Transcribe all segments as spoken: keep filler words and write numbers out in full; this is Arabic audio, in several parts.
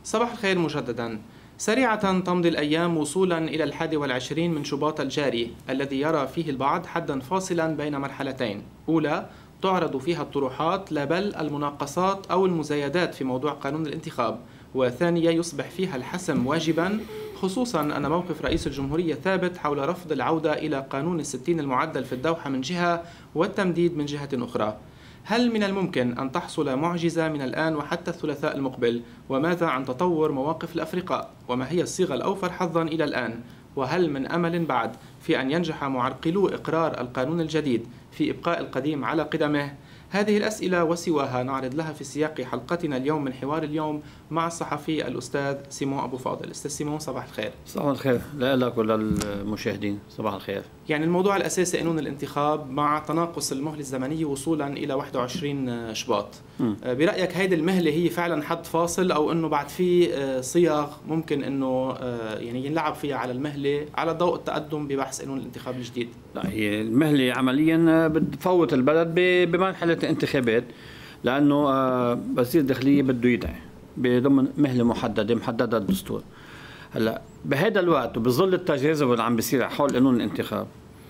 صباح الخير مجددا. سريعة تمضي الأيام وصولا إلى الحادي والعشرين من شباط الجاري الذي يرى فيه البعض حدا فاصلا بين مرحلتين، أولى تعرض فيها الطروحات لا بل المناقصات أو المزايدات في موضوع قانون الانتخاب، وثانية يصبح فيها الحسم واجبا، خصوصا أن موقف رئيس الجمهورية ثابت حول رفض العودة إلى قانون الستين المعدل في الدوحة من جهة والتمديد من جهة أخرى. هل من الممكن أن تحصل معجزة من الآن وحتى الثلاثاء المقبل؟ وماذا عن تطور مواقف الأفرقاء؟ وما هي الصيغة الأوفر حظا إلى الآن؟ وهل من أمل بعد في أن ينجح معرقلو إقرار القانون الجديد في إبقاء القديم على قدمه؟ هذه الأسئلة وسواها نعرض لها في سياق حلقتنا اليوم من حوار اليوم مع الصحفي الأستاذ سيمون أبو فاضل. أستاذ سيمون صباح الخير. صباح الخير لك وللمشاهدين، صباح الخير. يعني الموضوع الأساسي قانون الانتخاب مع تناقص المهلة الزمنية وصولا إلى واحد وعشرين شباط. م. برأيك هيدي المهلة هي فعلا حد فاصل أو أنه بعد في صيغ ممكن أنه يعني ينلعب فيها على المهلة على ضوء التقدم ببحث قانون الانتخاب الجديد؟ لا، هي المهلة عمليا بتفوت البلد بمرحلة الانتخابات، لأنه وزير الداخلية بده يدعي بضمن مهلة محددة محددة الدستور. هلا بهذا الوقت وبظل التجاذب اللي عم بيصير حول قانون الانتخاب،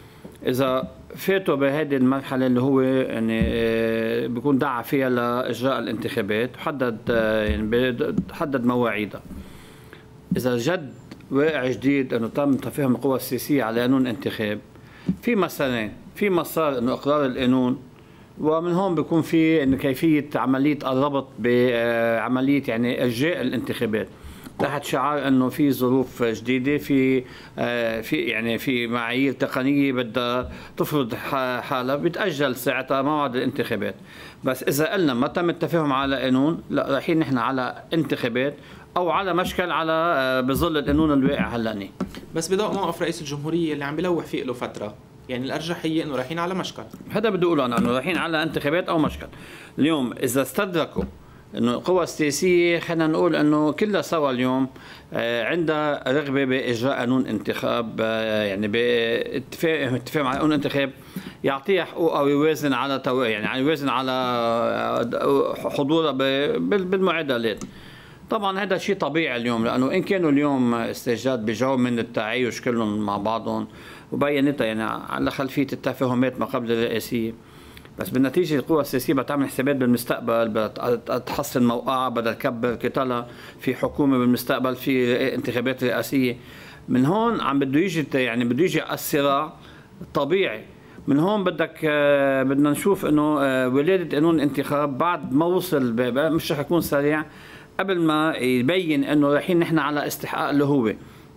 إذا فاتوا بهذه المرحلة اللي هو يعني بيكون دعا فيها لإجراء الانتخابات وحدد يعني حدد مواعيدها، إذا جد واقع جديد إنه تم تفاهم القوى السياسية على قانون الانتخاب، في مسارين، في مسار إنه إقرار القانون، ومن هون بيكون في إنه كيفية عملية الربط بعملية يعني إلجاء الانتخابات تحت شعار انه في ظروف جديده، في في يعني في معايير تقنيه بدها تفرض حالها، بيتاجل ساعتها موعد الانتخابات. بس اذا قلنا ما تم التفاهم على قانون، لا رايحين نحن على انتخابات او على مشكل على بظل القانون الواقع هلأني. بس بضوء موقف رئيس الجمهوريه اللي عم بلوح فيه له فتره، يعني الارجحيه انه رايحين على مشكل. هذا بدي اقوله انا، انه رايحين على انتخابات او مشكل. اليوم اذا استدركوا انه القوى السياسيه خلينا نقول انه كلها سوا اليوم عندها رغبه باجراء قانون انتخاب، يعني باتفاق اتفاق مع قانون انتخاب يعطيها حقوق او يوازن على تو... يعني يوازن على حضورها بالمعادلات. طبعا هذا شيء طبيعي اليوم، لانه ان كانوا اليوم استجاد بجو من التعايش كلهم مع بعضهم وبينتها يعني على خلفيه التفاهمات ما قبل الرئاسيه، بس بالنتيجه القوى السياسيه بدها تعمل حسابات بالمستقبل، بدها تحسن موقعها، بدها تكبر قتالها في حكومه بالمستقبل، في انتخابات رئاسيه. من هون عم بده يجي يعني بده يجي الصراع طبيعي. من هون بدك بدنا نشوف انه ولاده قانون الانتخاب بعد ما وصل مش رح يكون سريع، قبل ما يبين انه رايحين نحن على استحقاق اللي هو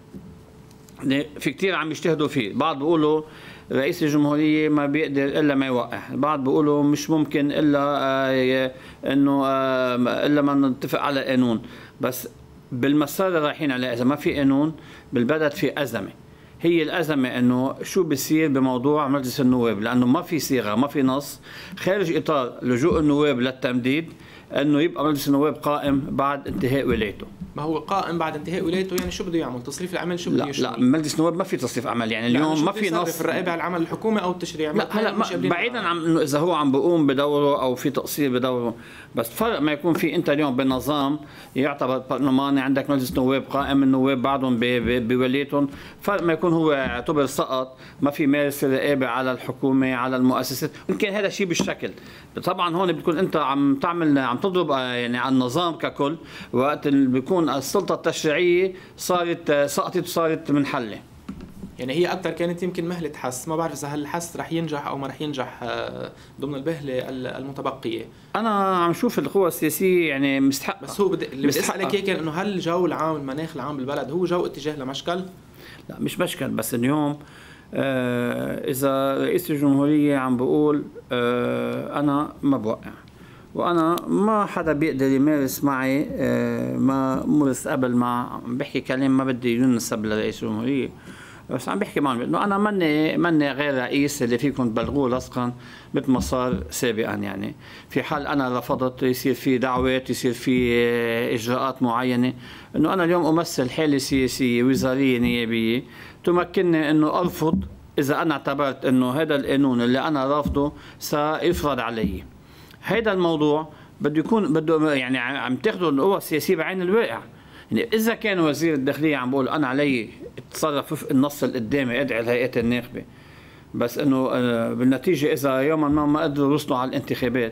في كثير عم يجتهدوا فيه. بعض بيقولوا رئيس الجمهورية ما بيقدر إلا ما يوقع، البعض بيقولوا مش ممكن إلا إنه إلا ما نتفق على قانون. بس بالمسار اللي رايحين عليه إذا ما في قانون بالبلد في أزمة. هي الأزمة إنه شو بيصير بموضوع مجلس النواب، لأنه ما في صيغة، ما في نص خارج إطار لجوء النواب للتمديد انه يبقى مجلس النواب قائم بعد انتهاء ولايته. ما هو قائم بعد انتهاء ولايته، يعني شو بده يعمل؟ تصريف العمل شو بده يشمل؟ لا لا، مجلس النواب ما في تصريف عمل، يعني اليوم ما في نص الرقابه على العمل الحكومي او التشريع. لا هلا بعيدا عن انه اذا هو عم بيقوم بدوره او في تقصير بدوره، بس فرق ما يكون في انت اليوم بالنظام يعتبر برلماني، عندك مجلس نواب قائم، النواب بعضهم بولايتهم، فرق ما يكون هو يعتبر سقط، ما في مارس الرقابه على الحكومه على المؤسسات. يمكن هذا الشيء بالشكل. طبعا هون بتكون انت عم تعمل عم تضرب يعني على النظام ككل، وقت اللي بيكون السلطه التشريعيه صارت سقطت وصارت منحله. يعني هي اكثر كانت يمكن مهله حس، ما بعرف اذا هل الحس رح ينجح او ما رح ينجح ضمن البهله المتبقيه. انا عم شوف القوى السياسيه يعني مستحق، بس هو بدي اللي بدي اسالك هيك انه هل الجو العام المناخ العام بالبلد هو جو اتجاه لمشكل؟ لا مش مشكل، بس اليوم آه اذا رئيس الجمهوريه عم بقول آه انا ما بوقع، وانا ما حدا بيقدر يمارس معي آه ما مارس قبل، ما بحكي كلام ما بدي ينسب لرئيس الجمهوريه، بس عم بحكي معهم انه انا ماني ماني غير رئيس اللي فيكم تبلغوه لصقا مثل ما صار سابقا. يعني في حال انا رفضت يصير في دعوات، يصير في اجراءات معينه، انه انا اليوم امثل حاله سياسيه وزاريه نيابيه تمكنني انه ارفض اذا انا اعتبرت انه هذا القانون اللي انا رافضه سيفرض علي. هذا الموضوع بده يكون بده يعني عم تاخذوا القوى السياسيه بعين الواقع. يعني اذا كان وزير الداخليه عم بقول انا علي اتصرف وفق النص اللي قدامي، ادعي الهيئات الناخبه، بس انه بالنتيجه اذا يوما ما ما قدروا يوصلوا على الانتخابات،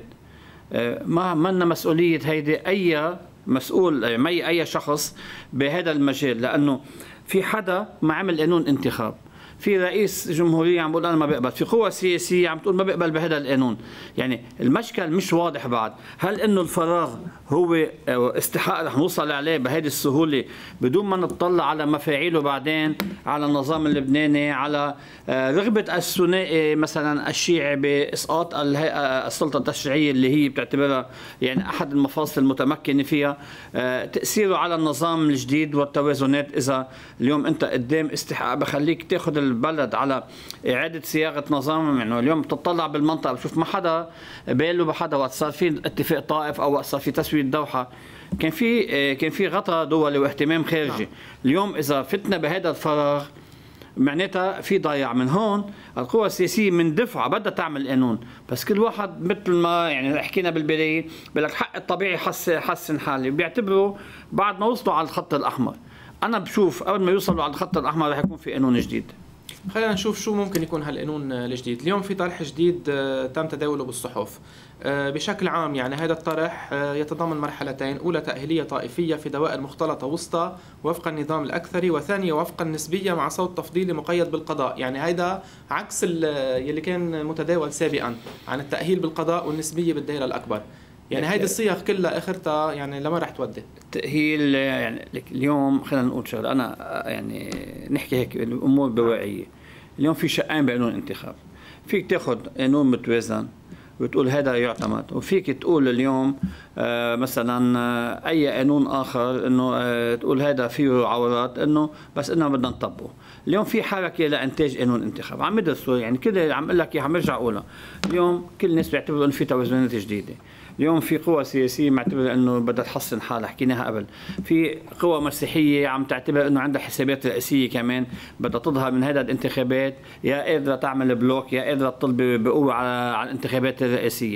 ما منا مسؤوليه هيدي اي مسؤول، ما اي شخص بهذا المجال، لانه في حدا ما عمل قانون انتخاب، في رئيس جمهورية عم بقول أنا ما بقبل، في قوى سياسية عم تقول ما بقبل بهذا القانون. يعني المشكل مش واضح بعد، هل إنه الفراغ هو استحقاق رح نوصل عليه بهذه السهولة بدون ما نطلع على مفاعيله بعدين، على النظام اللبناني، على رغبة الثنائي مثلا الشيعي بإسقاط السلطة التشريعية اللي هي بتعتبرها يعني أحد المفاصل المتمكنة فيها، تأثيره على النظام الجديد والتوازنات. إذا اليوم أنت قدام استحقاق بخليك تاخذ البلد على إعادة صياغة نظام، يعني اليوم بتطلع بالمنطقة بشوف ما حدا باله بحدا، وقت صار في اتفاق طائف أو وقت صار في تسوية دوحة كان في كان في غطاء دولي واهتمام خارجي. اليوم إذا فتنا بهذا الفراغ معناتها في ضياع. من هون القوى السياسية من دفعة بدها تعمل قانون، بس كل واحد مثل ما يعني حكينا بالبداية بقول لك حق الطبيعي حسن حسن حالي، بيعتبروا بعد ما وصلوا على الخط الأحمر. أنا بشوف قبل ما يوصلوا على الخط الأحمر رح يكون في قانون جديد. خلينا نشوف شو ممكن يكون هالقانون الجديد. اليوم في طرح جديد تم تداوله بالصحف بشكل عام. يعني هذا الطرح يتضمن مرحلتين: أولى تأهيلية طائفية في دوائر مختلطة وسطى وفق النظام الأكثري، وثانية وفق النسبية مع صوت تفضيلي مقيد بالقضاء. يعني هذا عكس اللي كان متداول سابقا عن التأهيل بالقضاء والنسبية بالدائرة الأكبر. يعني هيدي الصيغ كلها اخرتها يعني لما رح تودي التأهيل. يعني اليوم خلينا نقول شغله، انا يعني نحكي هيك الامور بواقعيه. اليوم في شقين بقانون الانتخاب، فيك تاخذ قانون متوازن وتقول هذا يعتمد، وفيك تقول اليوم آه مثلا آه اي قانون اخر انه آه تقول هذا فيه عورات انه بس انه بدنا نطبقه. اليوم في حركه لانتاج قانون انتخاب عم يدرسوا، يعني كده عم اقول لك عم ارجع اقولها. اليوم كل الناس بيعتبروا انه في توازنات جديده. اليوم في قوى سياسيه معتبره انه بدها تحسن حالها، حكيناها قبل. في قوى مسيحيه عم تعتبر انه عندها حسابات رئيسيه كمان بدها تظهر من هذا الانتخابات، يا قادره تعمل بلوك يا قادره تطلب بقوه على على الانتخابات الرئاسيه.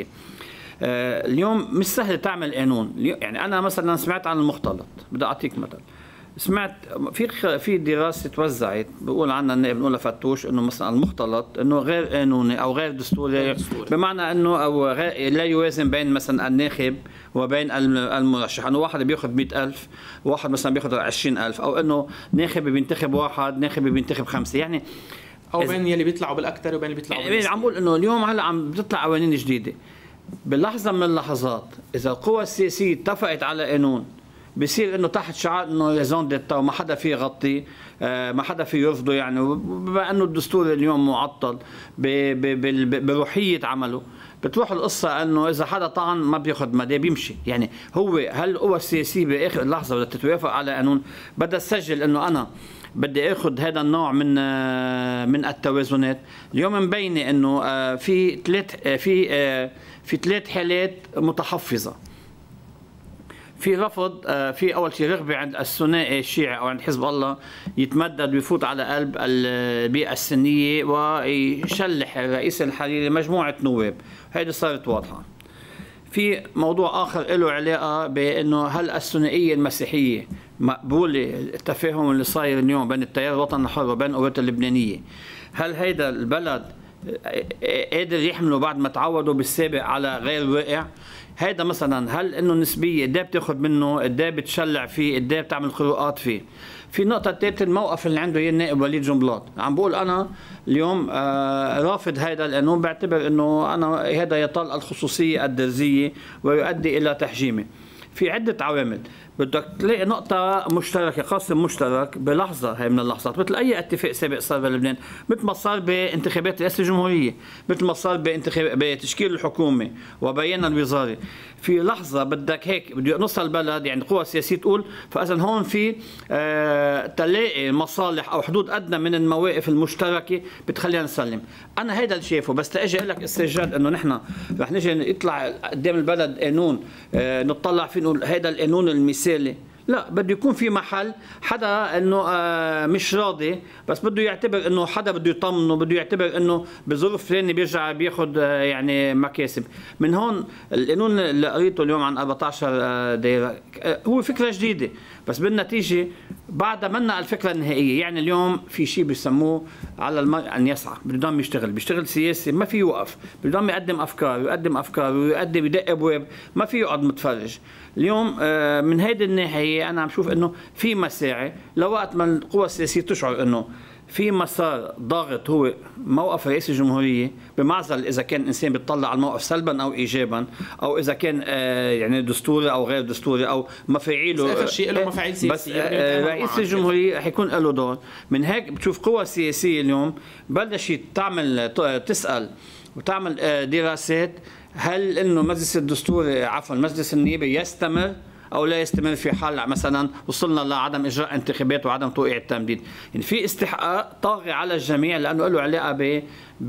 آه اليوم مش سهل تعمل قانون. يعني انا مثلا سمعت عن المختلط، بدي اعطيك مثل. سمعت في في دراسه توزعت بقول عنها النائب نقولها فتوش انه مثلا المختلط انه غير قانوني او غير دستوري، بمعنى انه او غير لا يوازن بين مثلا الناخب وبين المرشح، انه واحد بياخذ مئة ألف وواحد مثلا بياخذ عشرين ألف، او انه ناخب بينتخب واحد ناخب بينتخب خمسه، يعني او بين يلي بيطلعوا بالاكثر وبين اللي بيطلعوا يعني عم بقول انه اليوم هلا عم بتطلع قوانين جديده. بلحظه من اللحظات اذا القوى السياسيه اتفقت على قانون بصير انه تحت شعار انه لازون ديتا وما حدا فيه يغطي، آه ما حدا فيه يرفضه، يعني بما انه الدستور اليوم معطل بروحيه عمله، بتروح القصه انه اذا حدا طعن ما بياخذ مدى بيمشي. يعني هو هل القوى السياسيه باخر اللحظه بدها تتوافق على قانون بدها تسجل انه انا بدي اخذ هذا النوع من من التوازنات. اليوم مبينه انه في ثلاث في في ثلاث حالات متحفظه. في رفض، في اول شيء رغبه عند الثنائي الشيعي او عند حزب الله يتمدد ويفوت على قلب البيئه السنيه ويشلح الرئيس الحريري مجموعه نواب، هذه صارت واضحه. في موضوع اخر له علاقه بانه هل الثنائيه المسيحيه مقبوله التفاهم اللي صاير اليوم بين التيار الوطني الحر وبين القوات اللبنانيه، هل هيدا البلد قادر يحمله بعد ما تعودوا بالسابق على غير واقع؟ هيدا مثلا هل انه نسبيه قد ايه بتاخذ منه، قد ايه بتشلع فيه، قد ايه بتعمل خروقات فيه. في نقطه ثالثه الموقف اللي عنده هي النائب وليد جنبلاط، عم بقول انا اليوم آه رافض هيدا القانون، بعتبر انه انا هذا يطال الخصوصيه الدرزيه ويؤدي الى تحجيمه. في عده عوامل بدك تلاقي نقطة مشتركة، قاسم مشترك بلحظة هي من اللحظات، مثل أي اتفاق سابق صار بلبنان، مثل ما صار بانتخابات رئاسة الجمهورية، مثل ما صار بانتخاب بتشكيل الحكومة وبيان الوزاري. في لحظة بدك هيك بده نص البلد، يعني القوى السياسية تقول فإذا هون في آه تلاقي مصالح أو حدود أدنى من المواقف المشتركة بتخلينا نسلم. أنا هيدا اللي شايفه، بس تأجي أقول لك استجاد إنه نحن رح نجي يطلع قدام البلد قانون آه نطلع فيه نقول هيدا القانون المثالي. لا، بده يكون في محل حدا انه آه مش راضي، بس بده يعتبر انه حدا بده يطمنه، بده يعتبر انه بظروف فلانيه بيرجع بياخذ آه يعني مكاسب. من هون القانون اللي قريته اليوم عن أربعة عشر آه دائره آه هو فكره جديده، بس بالنتيجه بعدها منا الفكره النهائيه. يعني اليوم في شيء بيسموه على المرء ان يسعى، بده يضل يشتغل، بيشتغل سياسي ما في يوقف، بده يضل يقدم افكار ويقدم افكار ويقدم يدق ابواب، ما في يقعد متفرج. اليوم من هيدي الناحيه انا عم شوف انه في مساعي لوقت ما القوى السياسيه تشعر انه في مسار ضاغط هو موقف رئيس الجمهوريه، بمعزل اذا كان انسان بيطلع على الموقف سلبا او ايجابا، او اذا كان يعني دستوري او غير دستوري او مفاعيله، اخر شيء له مفاعيل سياسيه. بس رئيس الجمهوريه رح يكون له دور. من هيك بتشوف قوى سياسيه اليوم بلشت تعمل تسال وتعمل دراسات هل انه مجلس الدستوري عفوا مجلس النيابي يستمر او لا يستمر في حال مثلا وصلنا لعدم اجراء انتخابات وعدم توقيع التمديد. يعني في استحقاق طاغي على الجميع لانه له علاقه ب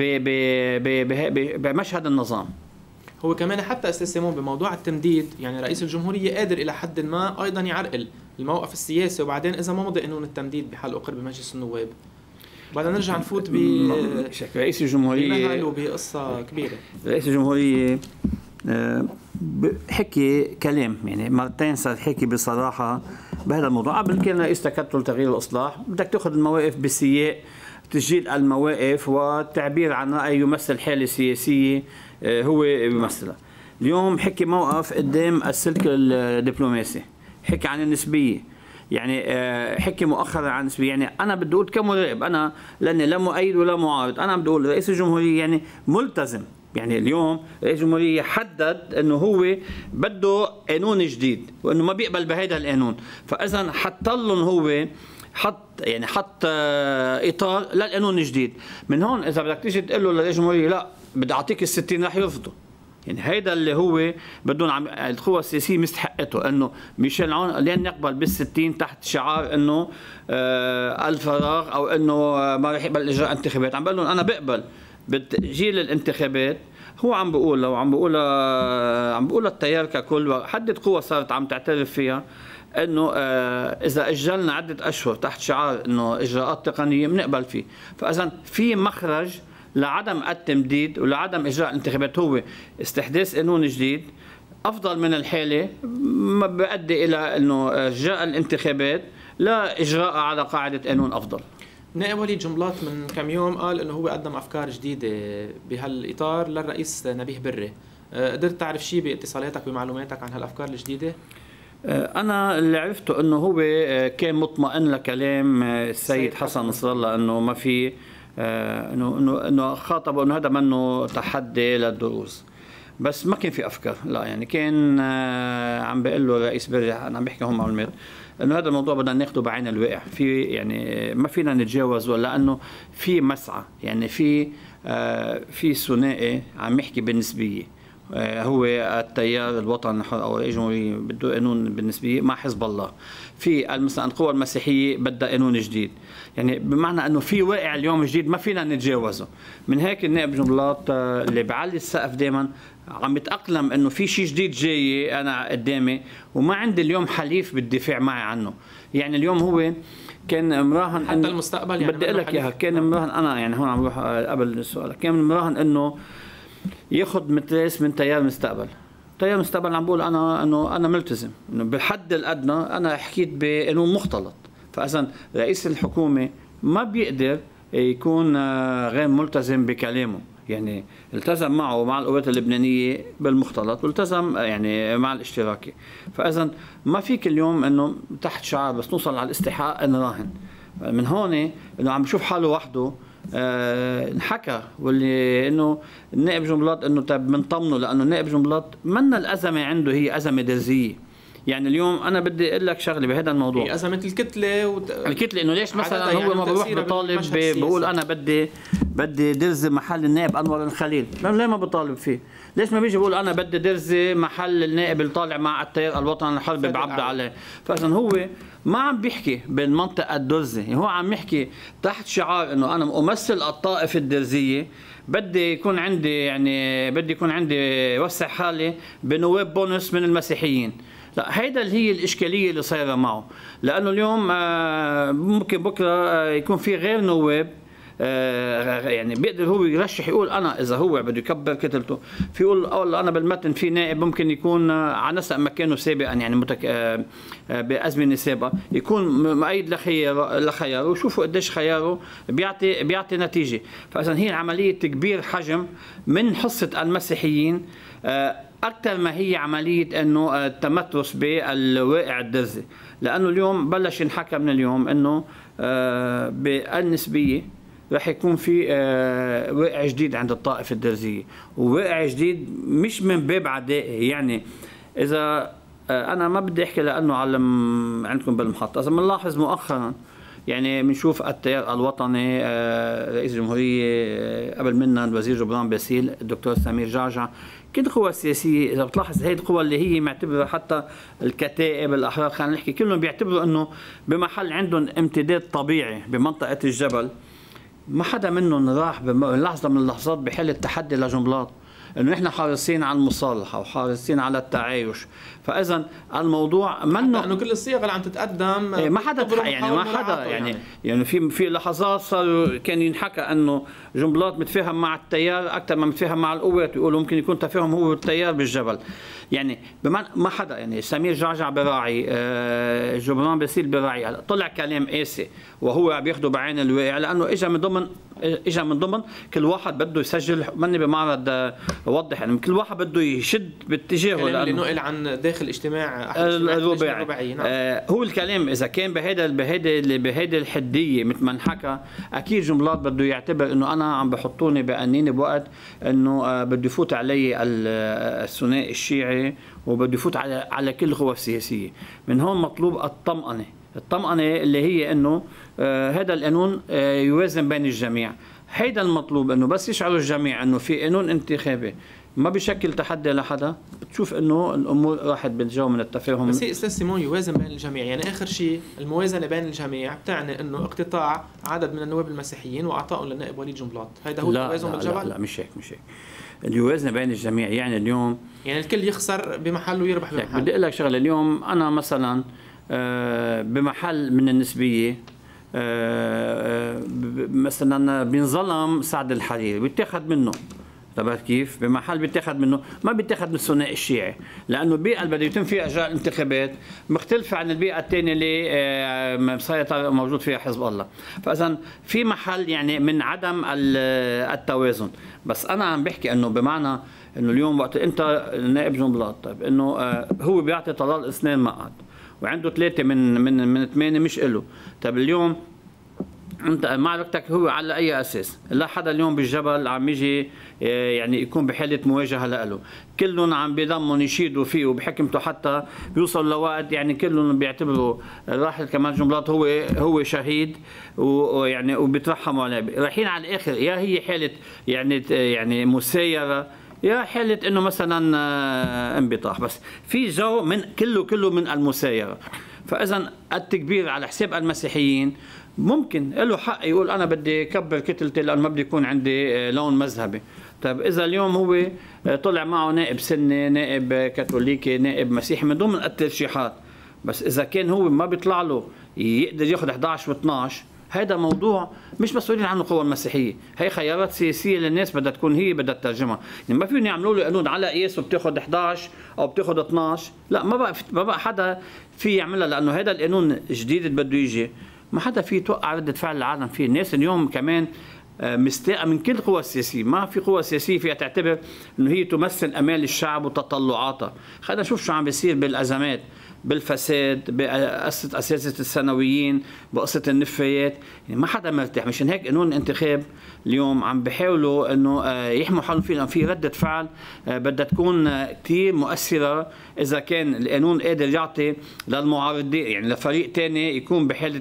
بمشهد النظام. هو كمان حتى استاذ سيمون بموضوع التمديد، يعني رئيس الجمهوريه قادر الى حد ما ايضا يعرقل الموقف السياسي، وبعدين اذا ما مضى قانون التمديد بحال اقر بمجلس النواب بعدين نرجع نفوت ب رئيس الجمهوريه وبقصه كبيره. رئيس الجمهوريه حكي كلام، يعني مرتين صار حكي بصراحه بهذا الموضوع. قبل كان رئيس تكتل تغيير الاصلاح بدك تاخذ المواقف بسياق تسجيل المواقف والتعبير عن راي يمثل حاله سياسيه هو بيمثلها. اليوم حكي موقف قدام السلك الدبلوماسي، حكي عن النسبيه، يعني حكي مؤخرا عن النسبيه. يعني انا بدي اقول كمراقب، انا لاني لا مؤيد ولا معارض، انا بدي اقول رئيس الجمهوريه يعني ملتزم. يعني اليوم رئيس الجمهوريه حدد انه هو بده قانون جديد وانه ما بيقبل بهذا القانون، فاذا حط لهم هو حط يعني حط اطار للقانون الجديد. من هون اذا بدك تيجي تقول له لرئيس الجمهوريه لا بدي اعطيك الستين رح يرفضوا. يعني هيدا اللي هو بدهم عم القوى السياسيه مستحقته انه ميشيل عون لين يقبل بالستين تحت شعار انه آه الفراغ او انه ما رح يقبل اجراء انتخابات. عم بقول لهم انا بقبل بتأجيل الانتخابات. هو عم بقول لو عم بقول عم بقول التيار ككل، وحدد قوى صارت عم تعترف فيها انه آه اذا اجلنا عده اشهر تحت شعار انه اجراءات تقنيه بنقبل فيه. فاذا في مخرج لعدم التمديد ولعدم اجراء الانتخابات هو استحداث قانون جديد افضل من الحاله، ما بيؤدي الى انه اجراء الانتخابات لا اجراء على قاعده قانون افضل. نائب وليد جنبلاط من كم يوم قال انه هو قدم افكار جديده بهالاطار للرئيس نبيه بري، قدرت تعرف شيء باتصالاتك بمعلوماتك عن هالافكار الجديده؟ انا اللي عرفته انه هو كان مطمئن لكلام السيد حسن نصر الله انه ما في انه انه انه خاطبه انه هذا منه تحدي للدروز، بس ما كان في افكار. لا يعني كان عم بيقول له رئيس بري، انا عم بحكي هون معلومات انه هذا الموضوع بدنا ناخذه بعين الواقع، في يعني ما فينا نتجاوزه لانه في مسعى، يعني في آه في ثنائي عم يحكي بالنسبيه، آه هو التيار الوطني الحر او رئيس الجمهوريه بده قانون بالنسبيه مع حزب الله، في مثلا القوى المسيحيه بدها قانون جديد، يعني بمعنى انه في واقع اليوم جديد ما فينا نتجاوزه. من هيك النائب جنبلاط آه اللي بعلي السقف دائما عم بتأقلم انه في شيء جديد جاي انا قدامي وما عندي اليوم حليف بالدفاع معي عنه. يعني اليوم هو كان مراهن حتى المستقبل، يعني بدي اقول لك اياها، كان مراهن انا يعني هون عم بروح قبل السؤال، كان مراهن انه ياخذ متراس من تيار المستقبل. تيار المستقبل عم بقول انا انه انا ملتزم انه بالحد الادنى انا حكيت بقانون مختلط، فاذا رئيس الحكومه ما بيقدر يكون غير ملتزم بكلامه. يعني التزم معه مع القوات اللبنانيه بالمختلط والتزم يعني مع الاشتراكي، فاذا ما فيك اليوم انه تحت شعار بس نوصل على الاستحقاق نراهن. من هون انه عم بشوف حاله وحده آه انحكى، واللي انه النائب جنبلاط انه طيب بنطمنه لانه النائب جنبلاط منا الازمه عنده هي ازمه درزيه. يعني اليوم انا بدي اقول لك شغله بهذا الموضوع، هي ازمه الكتله وت... الكتله انه ليش مثلا هو ما بروح بطالب بقول انا بدي بدي درزي محل النائب انور الخليل، ليه ما بطالب فيه؟ ليش ما بيجي بقول انا بدي درزي محل النائب اللي طالع مع التيار الوطني الحربي بعبد عليه؟ فاذا هو ما عم بيحكي بالمنطقه الدرزي، هو عم يحكي تحت شعار انه انا امثل الطائفه الدرزيه، بدي يكون عندي يعني بدي يكون عندي وسع حالي بنواب بونس من المسيحيين. لا هيدا اللي هي الاشكاليه اللي صايره معه، لانه اليوم ممكن بكره يكون في غير نواب يعني بيقدر هو يرشح، يقول انا اذا هو بده يكبر كتلته في يقول والله انا بالمتن في نائب ممكن يكون على نسق مكانه سابقا يعني متك... بازمنه سابقه يكون مؤيد لخيار لخياره وشوفوا قديش خياره بيعطي بيعطي نتيجه. فاذا هي عمليه تكبير حجم من حصه المسيحيين اكثر ما هي عمليه انه التمترس بالواقع الدرزي، لانه اليوم بلش ينحكى من اليوم انه بالنسبيه رح يكون في آه واقع جديد عند الطائفة الدرزية، وواقع جديد مش من باب عدائي. يعني إذا آه أنا ما بدي أحكي لأنه علم عندكم بالمحطة، إذا بنلاحظ مؤخرا يعني بنشوف التيار الوطني آه رئيس الجمهورية آه قبل منا الوزير جبران باسيل الدكتور سمير جعجع، كل القوى السياسية إذا بتلاحظ هي القوى اللي هي معتبرة حتى الكتائب الأحرار خلينا نحكي كلهم بيعتبروا إنه بمحل عندهم امتداد طبيعي بمنطقة الجبل، ما حدا منهم راح بلحظة من اللحظات بحل التحدي لجنبلاط انه نحن حريصين على المصالحه وحريصين على التعايش. فاذا الموضوع منه انه كل الصيغ اللي عم تتقدم إيه ما حدا يعني ما حدا يعني يعني, يعني في في لحظات صاروا كان ينحكى انه جنبلاط متفاهم مع التيار اكثر ما متفاهم مع القوات، ويقولوا ممكن يكون تفاهم هو والتيار بالجبل. يعني بمعنى ما حدا يعني سمير جعجع براعي آه جبران باسيل براعي، طلع كلام قاسي وهو بياخده بعين الواقع لانه اجى من ضمن اجى من ضمن كل واحد بده يسجل مني بمعرض وضح يعني كل واحد بده يشد باتجاهه اللي نقل عن داخل اجتماع الرباعي. نعم. آه هو الكلام اذا كان بهيدا بهيدا بهيدا الحديه مثل ما انحكى اكيد جنبلاط بده يعتبر انه انا عم بحطوني بانيني بوقت انه آه بده يفوت علي الثنائي الشيعي وبده يفوت على على كل القوى السياسيه. من هون مطلوب الطمأنه، الطمأنه اللي هي انه آه هذا القانون آه يوازن بين الجميع. هيدا المطلوب انه بس يشعروا الجميع انه في قانون انتخابي ما بيشكل تحدي لحدا، بتشوف انه الامور راحت بالجو من التفاهم. بس هي استاذ سيمون يوازن بين الجميع، يعني اخر شيء الموازنه بين الجميع بتعني انه اقتطاع عدد من النواب المسيحيين واعطائهم للنائب وليد جنبلاط، هيدا هو التوازن بالجبل؟ لا لا مش هيك مش هيك. اليوازن بين الجميع يعني اليوم يعني الكل يخسر بمحل ويربح بمحل. بدي اقول لك شغله، اليوم انا مثلا بمحل من النسبيه مثلا بينظلم سعد الحريري بيتاخذ منه، تبعت كيف؟ بمحل بيتاخذ منه ما بيتاخذ من الثنائي الشيعي، لانه البيئه اللي بده يتم فيها اجراء الانتخابات مختلفه عن البيئه الثانيه اللي مسيطر موجود فيها حزب الله. فاذا في محل يعني من عدم التوازن. بس انا عم بحكي انه بمعنى انه اليوم وقت انت نائب جنبلاط طيب انه هو بيعطي طلال اسنان مقعد وعنده ثلاثه من من من ثمانيه مش له، طيب اليوم انت معركتك هو على اي اساس؟ لا حدا اليوم بالجبل عم يجي يعني يكون بحاله مواجهه له، كلهم عم بيضمن يشيدوا فيه وبحكمته حتى بيوصل لوقت يعني كلهم بيعتبروا الراحل كمال جنبلاط هو هو شهيد ويعني وبيترحموا عليه، رايحين على الاخر يا هي حاله يعني يعني مسايره يا حالة انه مثلا انبطاح، بس في جو من كله كله من المسايرة. فاذا التكبير على حساب المسيحيين ممكن له حق يقول انا بدي كبر كتلتي لانه ما بدي يكون عندي لون مذهبي. طيب اذا اليوم هو طلع معه نائب سني، نائب كاثوليكي، نائب مسيحي من ضمن الترشيحات، بس اذا كان هو ما بيطلع له يقدر ياخذ إحدى عشر و12، هذا موضوع مش مسؤولين عنه القوى المسيحيه، هي خيارات سياسيه للناس بدها تكون هي بدها تترجمها، يعني ما فيهم يعملوا له قانون على قياسه بتاخذ إحدى عشر او بتاخذ اثنعش، لا ما بقى ما بقى حدا في يعملها، لانه هذا القانون الجديد اللي بده يجي ما حدا في يتوقع رده فعل العالم فيه. الناس اليوم كمان مستاءة من كل القوى السياسيه، ما في قوى سياسيه فيها تعتبر انه هي تمثل امال الشعب وتطلعاته. خلينا نشوف شو عم بيصير بالازمات، بالفساد، بقصه اساتذه الثانويين، بقصه النفايات، يعني ما حدا مرتاح. مشان هيك قانون الانتخاب اليوم عم بيحاولوا انه يحموا حالهم فيه، لانه في رده فعل بدها تكون كثير مؤثره اذا كان القانون قادر يعطي للمعارضين يعني لفريق ثاني يكون بحاله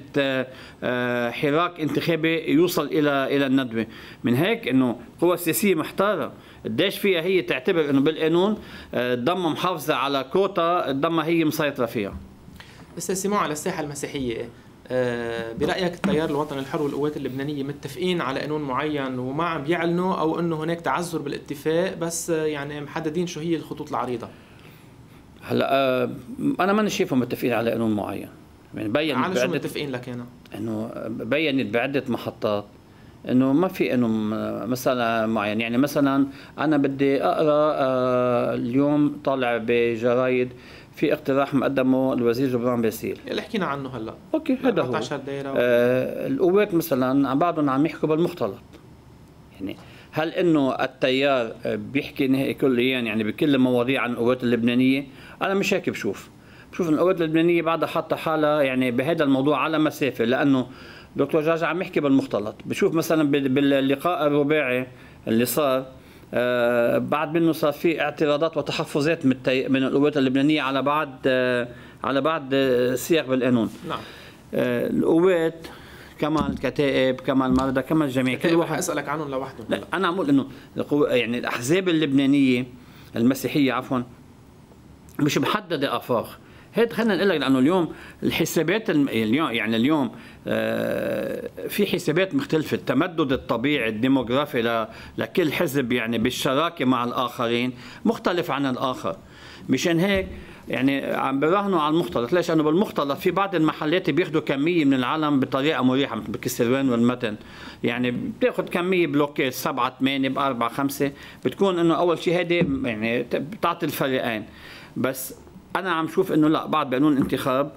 حراك انتخابي يوصل الى الى الندوه. من هيك انه القوى السياسيه محتاره قديش فيها هي تعتبر انه بالقانون تضم محافظه على كوتا تضم هي مسيطره فيها. استاذ سيمون، على الساحه المسيحيه برايك التيار الوطني الحر والقوات اللبنانيه متفقين على قانون معين وما عم بيعلنوا، او انه هناك تعذر بالاتفاق بس يعني محددين شو هي الخطوط العريضه؟ هلا آه انا ماني شايفهم متفقين على قانون معين، يعني بين على شو متفقين لك هنا؟ انه بينت بعده محطات انه ما في انه مسألة معين، يعني مثلا انا بدي اقرا آه اليوم طالع بجرايد في اقتراح مقدمه الوزير جبران باسيل اللي حكينا عنه هلا. اوكي هذا هو. أربعة عشر دايره آه القوات مثلا عم بعضهم عم يحكوا بالمختلط، يعني هل انه التيار بيحكي نهائي كليا يعني بكل المواضيع عن القوات اللبنانيه؟ انا مش هيك بشوف، بشوف ان القوات اللبنانيه بعدها حاطه حالها يعني بهذا الموضوع على مسافه، لانه دكتور جعجع عم يحكي بالمختلط. بشوف مثلا باللقاء الرباعي اللي صار آه بعد منه صار في اعتراضات وتحفظات من, من القوات اللبنانيه على بعض آه على بعض آه سياق بالقانون. نعم. آه القوات كمان الكتائب كمان المرضى كمان الجميع كل واحد اسالك عنهم لوحدهم. لا انا عم اقول انه يعني الاحزاب اللبنانيه المسيحيه عفوا مش محدده افاق. هيك خلينا نقول لك، لانه اليوم الحسابات اليوم يعني اليوم آه في حسابات مختلفه، التمدد الطبيعي الديموغرافي لكل حزب يعني بالشراكه مع الاخرين مختلف عن الاخر. مشان هيك يعني عم براهنوا على المختلط. ليش؟ لانه بالمختلط في بعض المحلات بياخذوا كميه من العالم بطريقه مريحه، مثل بكسروان والمتن، يعني بتاخذ كميه بلوكات سبعه ثمانيه باربعه خمسه، بتكون انه اول شيء هيدي يعني بتعطي الفريقين. بس انا عم شوف انه لا، بعد بقانون الانتخاب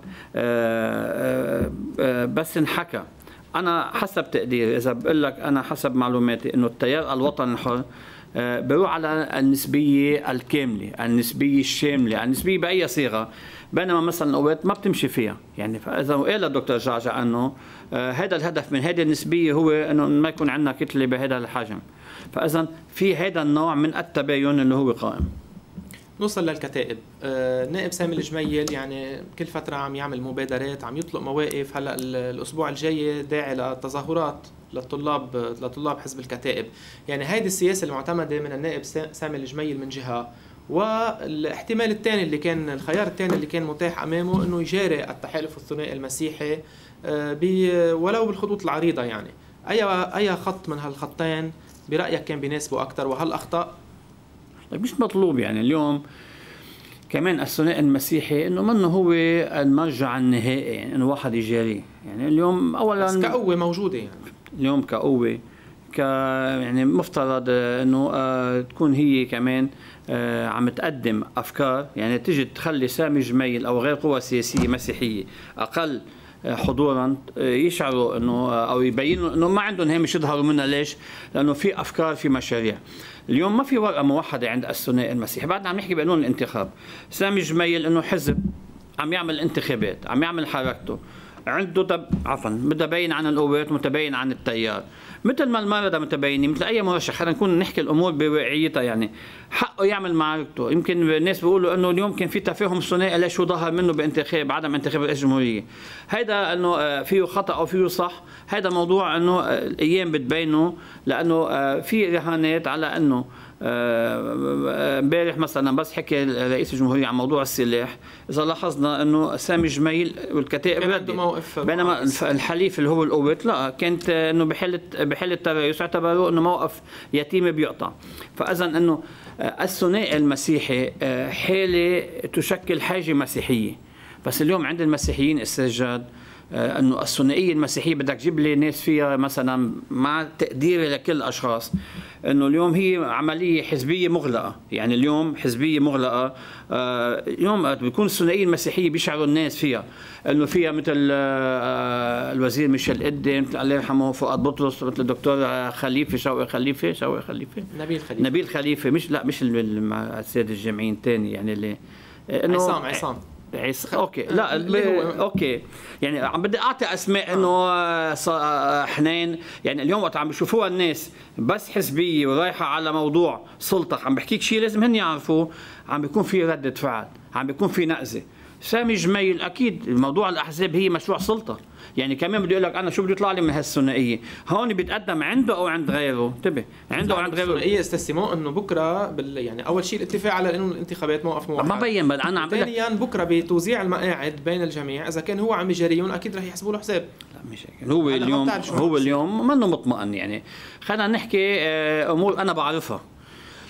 آآ آآ بس انحكى. انا حسب تقديري، اذا بقول لك انا حسب معلوماتي، انه التيار الوطني الحر بروح على النسبيه الكامله، النسبيه الشامله، النسبيه باي صيغه، بينما مثلا القوات ما بتمشي فيها. يعني فاذا قال الدكتور جعجع انه هذا الهدف من هذه النسبيه هو انه ما يكون عندنا كتله بهذا الحجم، فاذا في هذا النوع من التباين اللي هو قائم. نوصل للكتائب. آه، نائب سامي الجميل يعني كل فترة عم يعمل مبادرات، عم يطلق مواقف. هلا الأسبوع الجاي داعي لتظاهرات للطلاب لطلاب حزب الكتائب. يعني هيدي السياسة المعتمدة من النائب سامي الجميل من جهة، والاحتمال الثاني اللي كان الخيار الثاني اللي كان متاح أمامه إنه يجاري التحالف الثنائي المسيحي آه ولو بالخطوط العريضة. يعني أي أي خط من هالخطين برأيك كان بيناسبه أكثر، وهل أخطأ؟ مش مطلوب يعني اليوم كمان الثنائي المسيحي انه منه هو المرجع النهائي، يعني انه واحد يجاريه. يعني اليوم اولا بس كقوه موجوده، يعني اليوم كقوه ك يعني مفترض انه آه تكون هي كمان آه عم تقدم افكار، يعني تجي تخلي سامي جميل او غير قوى سياسيه مسيحيه اقل حضورا يشعروا انه او يبينوا انه ما عندهم هامش يظهروا منها. ليش؟ لانه في افكار، في مشاريع. اليوم ما في ورقه موحده عند الثنائي المسيحي. بعدنا عم نحكي بقانون الانتخاب. سامي جميل انه حزب عم يعمل انتخابات، عم يعمل حركته، عنده تب... عفوا متبين عن القوات، متبين عن التيار، مثل ما المرضى متبينين، مثل اي مرشح. خلينا نكون نحكي الامور بواقعيتها، يعني حقه يعمل معركته. يمكن الناس بيقولوا انه اليوم كان في تفاهم ثنائي، ليش هو ظهر منه بانتخاب عدم انتخاب رئيس الجمهوريه. هيدا انه فيه خطا او فيه صح، هيدا موضوع انه الايام بتبينه، لانه في رهانات على انه امبارح مثلا بس حكي رئيس الجمهوريه عن موضوع السلاح، اذا لاحظنا انه سامي جميل والكتائب ردت، بينما الحليف اللي هو القوات لا، كانت انه بحاله بحاله تريث اعتبروه انه موقف يتيم بيقطع. فاذا انه الثنائي المسيحي حاله تشكل حاجه مسيحيه، بس اليوم عند المسيحيين السجاد انه الثنائيه المسيحيه بدك تجيب لي ناس فيها مثلا، مع تقديري لكل الاشخاص، انه اليوم هي عمليه حزبيه مغلقه. يعني اليوم حزبيه مغلقه، آه اليوم بيكون الثنائيه المسيحيه بيشعروا الناس فيها انه فيها مثل آه الوزير ميشيل قدي، مثل الله يرحمه فؤاد بطرس، مثل الدكتور خليفه شوقي خليفه شوقي خليفه نبيل خليفه نبيل خليفه مش لا مش الساده الجامعيين الثاني، يعني اللي انه عصام عصام عيسى. اوكي لا ب... اوكي يعني عم بدي اعطي اسماء انه حنين. يعني اليوم وقت عم بيشوفوها الناس بس حزبيه ورايحه على موضوع سلطه، عم بحكيك شيء لازم هن يعرفوه، عم بيكون في رده فعل، عم بيكون في نقزه. سامي جميل اكيد موضوع الاحزاب هي مشروع سلطه، يعني كمان بدي اقول لك انا شو بده يطلع لي من هالثنائيه، هون بيتقدم عنده او عند غيره، انتبه عنده او عند غيره. الثنائيه استاذ سيمون انه بكره بال يعني اول شيء الاتفاق على قانون الانتخابات موقف موحد، ما بين بل انا عم بقول لك ثانيا بكره بتوزيع المقاعد بين الجميع، اذا كان هو عم يجاريهم اكيد رح يحسبوا له حساب. لا مش هيك، هو اليوم هو اليوم منه مطمئن. يعني خلينا نحكي امور انا بعرفها.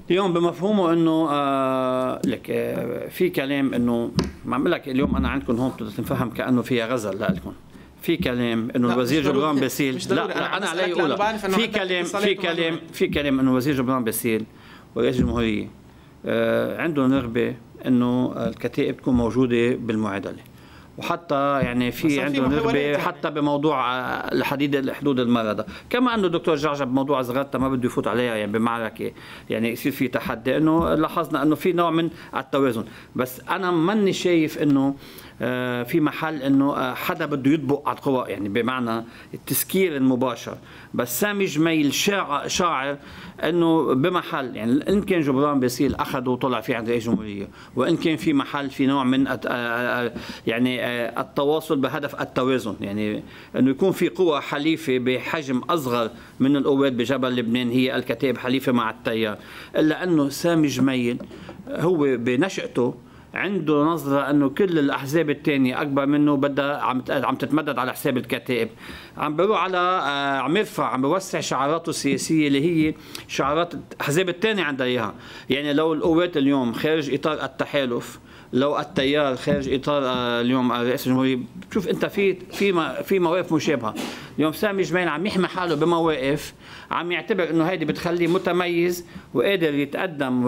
اليوم بمفهومه انه آه لك آه في كلام انه ما عم لك اليوم انا عندكم هون بدنا تنفهم كانه فيها غزل لكم. في كلام انه الوزير جبران باسيل لا, لا انا علي اقولها في كلام في كلام في كلام انه الوزير جبران باسيل ورئيس الجمهوريه آه عندهم رغبه انه الكتائب تكون موجوده بالمعادله، وحتى يعني في عندهم رغبه حتى بموضوع الحديد حدود المرضى، كما انه الدكتور جعجع بموضوع زغرتا ما بده يفوت عليها يعني بمعركه يعني يصير في تحدي، انه لاحظنا انه في نوع من التوازن، بس انا ماني شايف انه في محل انه حدا بده يطبق على القوى يعني بمعنى التسكير المباشر، بس سامي جميل شاعر انه بمحل يعني ان كان جبران باسيل اخذ وطلع فيه عند رئيس الجمهوريه، وان كان في محل في نوع من يعني التواصل بهدف التوازن، يعني انه يكون في قوى حليفه بحجم اصغر من القوات بجبل لبنان هي الكتائب حليفه مع التيار، الا انه سامي جميل هو بنشأته عنده نظرة انه كل الاحزاب الثانية اكبر منه بدها عم عم تتمدد على حساب الكتائب، عم بروح على عم يرفع عم بوسع شعاراته السياسية اللي هي شعارات الاحزاب الثانية عندها اياها، يعني لو القوات اليوم خارج اطار التحالف، لو التيار خارج اطار اليوم رئيس الجمهورية، بتشوف انت في في في مواقف مشابهة، اليوم سامي جميل عم يحمي حاله بمواقف عم يعتبر انه هيدي بتخليه متميز وقادر يتقدم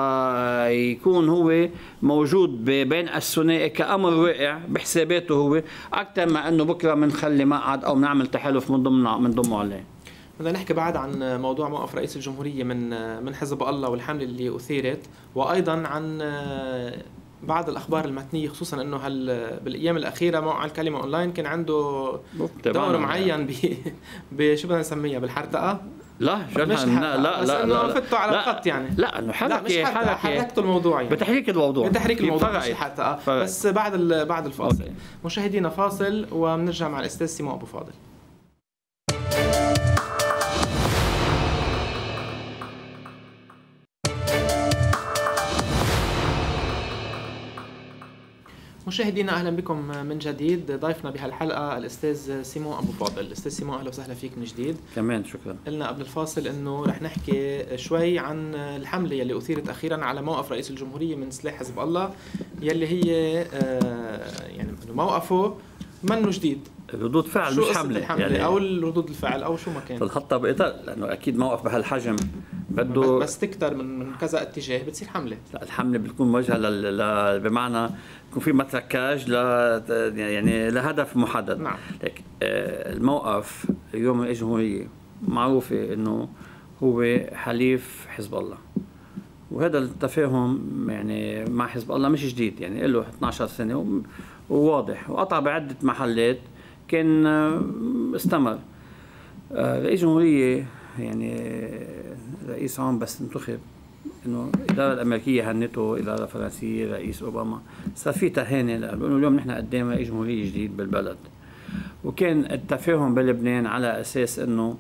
ويكون هو موجود بين الثنائي كأمر واقع بحساباته هو، اكثر ما انه بكره بنخلي مقعد او بنعمل تحالف من ضمن من ضمه عليه. بدنا نحكي بعد عن موضوع موقف رئيس الجمهورية من من حزب الله والحملة اللي أثيرت، وأيضا عن بعض الأخبار المتنية، خصوصا أنه هل بالأيام الأخيرة موقع الكلمة أونلاين كان عنده دور معين بشو بدنا نسميها بالحرتقة؟ لا مش لا لا لا لا فتوا على الخط يعني لا انه حركه حركه حركتوا الموضوع يعني بتحريك الموضوع بتحريك الموضوع مش الحركه، بس بعد بعد الفاصل. أوكي. مشاهدينا فاصل وبنرجع مع الأستاذ سيمو أبو فاضل. مشاهدينا اهلا بكم من جديد. ضيفنا بهالحلقه الاستاذ سيمو ابو فاضل. الاستاذ سيمو اهلا وسهلا فيك من جديد. كمان شكرا. قلنا قبل الفاصل انه رح نحكي شوي عن الحمله يلي اثيرت اخيرا على موقف رئيس الجمهوريه من سلاح حزب الله، يلي هي يعني موقفه منه جديد، ردود فعل مش حمله يعني او ردود الفعل او شو ما كان تنحطها باطار، لانه اكيد موقف بهالحجم بده بس تكتر من من كذا اتجاه بتصير حمله. لا الحمله بتكون موجهه ل... بمعنى يكون في متركاج ل يعني لهدف محدد. نعم. لك الموقف اليوم الجمهوريه معروفه انه هو حليف حزب الله، وهذا التفاهم يعني مع حزب الله مش جديد، يعني له اثنعش سنه وواضح وقطع بعده محلات كان استمر. رئيس الجمهوريه يعني رئيس عام بس انتخب، انه الاداره الامريكيه هنته، اداره فرنسيه، رئيس اوباما، صار في تهاني لانه اليوم نحن قدام رئيس جمهوريه جديد بالبلد، وكان التفاهم بلبنان على اساس انه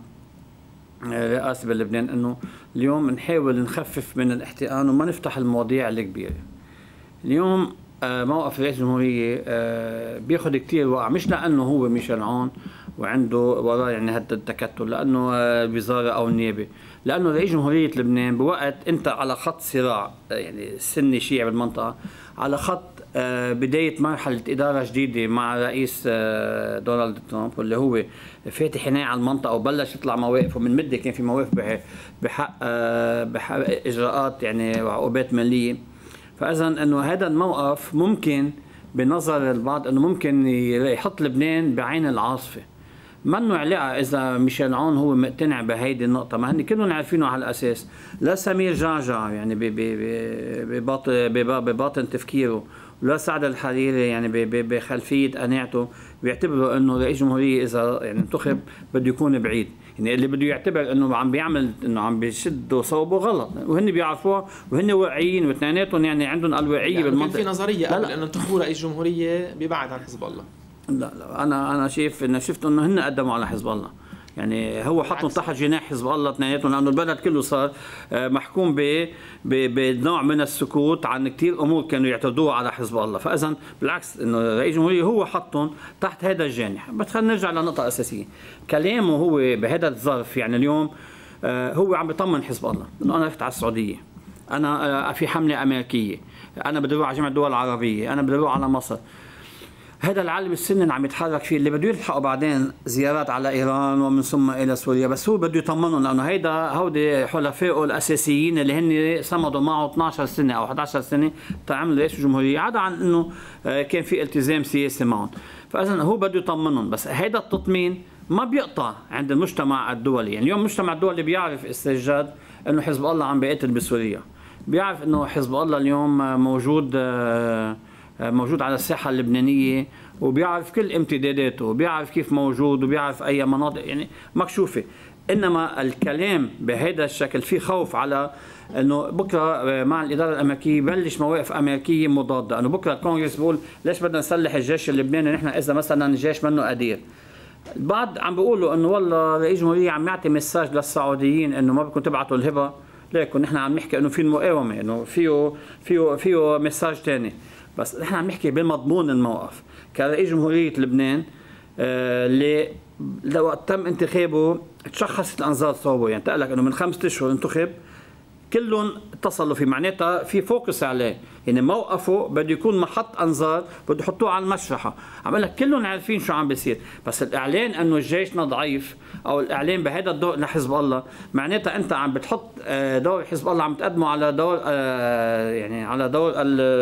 رئاسه بلبنان انه اليوم نحاول نخفف من الاحتقان وما نفتح المواضيع الكبيره. اليوم موقف رئيس الجمهوريه بياخذ كثير وقع، مش لانه هو ميشيل عون وعنده وراه يعني هذا التكتل، لانه الوزاره او النيابه، لانه رئيس جمهوريه لبنان بوقت انت على خط صراع يعني سني شيعي بالمنطقه، على خط بدايه مرحله اداره جديده مع رئيس دونالد ترامب واللي هو فاتح عينيه على المنطقه وبلش يطلع مواقف، ومن مده كان في مواقف بحق بحق اجراءات يعني وعقوبات ماليه. فاذا انه هذا الموقف ممكن بنظر البعض انه ممكن يحط لبنان بعين العاصفه. منه علاقه اذا ميشيل عون هو مقتنع بهيدي النقطه، ما هن كلهم عارفينه على الاساس. لا سمير جعجع يعني بباطن بباطن تفكيره، ولا سعد الحريري يعني بخلفيه قناعته بيعتبروا انه رئيس جمهوريه اذا يعني انتخب بده يكون بعيد، يعني اللي بده يعتبر انه عم بيعمل انه عم بيشدوا صوبه غلط، وهن بيعرفوها وهن واعيين واثنيناتهم يعني عندهم الواعيه يعني بالمنطقه. في نظريه قبل انه انتخبوا رئيس جمهوريه بيبعد عن حزب الله. لا لا انا انا شايف انه شفت انه هن قدموا على حزب الله، يعني هو حطهم تحت جناح حزب الله اثنيناتهم، لانه البلد كله صار محكوم ب بنوع من السكوت عن كثير امور كانوا يعترضوها على حزب الله، فاذا بالعكس انه رئيس الجمهوريه هو حطهم تحت هذا الجانح. بس خلينا نرجع لنقطه اساسيه، كلامه هو بهذا الظرف يعني اليوم هو عم بيطمن حزب الله انه انا رحت على السعوديه انا في حمله امريكيه، انا بدي اروح على جامعه الدول العربيه، انا بدي اروح على مصر. هذا العالم السني اللي عم يتحرك فيه اللي بده يلحقوا بعدين زيارات على ايران ومن ثم الى سوريا، بس هو بده يطمنهم لانه هيدا هودي حلفائه الاساسيين اللي هن صمدوا معه اثنعش سنه او احد عشر سنه تعمل رئيس الجمهوريه، عدا عن انه كان في التزام سياسي معهم. فاذا هو بده يطمنهم، بس هيدا التطمين ما بيقطع عند المجتمع الدولي. يعني اليوم المجتمع الدولي بيعرف استجاد انه حزب الله عم بيقتل بسوريا، بيعرف انه حزب الله اليوم موجود موجود على الساحه اللبنانيه، وبيعرف كل امتداداته، وبيعرف كيف موجود، وبيعرف اي مناطق يعني مكشوفه. انما الكلام بهذا الشكل في خوف على انه بكره مع الاداره الامريكيه يبلش مواقف امريكيه مضاده، انه بكره الكونغرس بيقول ليش بدنا نسلح الجيش اللبناني نحن اذا مثلا الجيش منه قدير. البعض عم بيقولوا انه والله رئيس الجمهوريه عم يعطي مساج للسعوديين انه ما بدكم تبعتوا الهبه، ليكن نحن عم نحكي انه في المقاومه، انه فيه فيه فيه مساج ثاني، بس نحن عم نحكي بمضمون الموقف. كرئيس جمهوريه لبنان آه اللي لو تم انتخابه تشخصت الانظار صوبه، يعني تقول لك انه من خمسة اشهر انتخب كلهم اتصلوا فيه، معناتها في فوكس عليه، يعني موقفه بده يكون محط انظار، بده يحطوه على المشرحه. عم لك كلهم عارفين شو عم بيصير، بس الاعلان انه جيشنا ضعيف او الاعلان بهذا الدور لحزب الله، معناتها انت عم بتحط دور حزب الله عم تقدمه على دور يعني على دور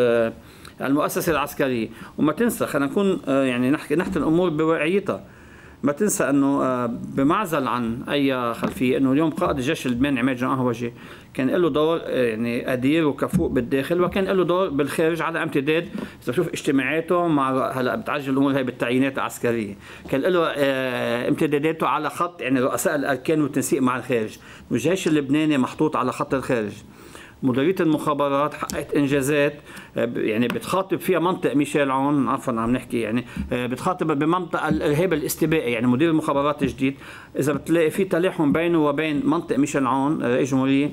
المؤسسه العسكريه. وما تنسى، خلينا نكون يعني نحكي نحكي الامور بواقعيتها، ما تنسى انه بمعزل عن اي خلفيه انه اليوم قائد الجيش اللبناني عماد جان قهوجي كان له دور يعني قدير وكفؤ بالداخل، وكان له دور بالخارج على امتداد اذا بتشوف اجتماعاته مع هلا بتعجل الامور هي بالتعيينات العسكريه، كان له امتداداته على خط يعني رؤساء الاركان والتنسيق مع الخارج، والجيش اللبناني محطوط على خط الخارج. مديرية المخابرات حققت انجازات يعني بتخاطب فيها منطق ميشيل عون، عفوا عم نحكي يعني بتخاطب بمنطق الارهاب الاستباقي، يعني مدير المخابرات الجديد اذا بتلاقي في تلاحم بينه وبين منطق ميشيل عون رئيس الجمهوريه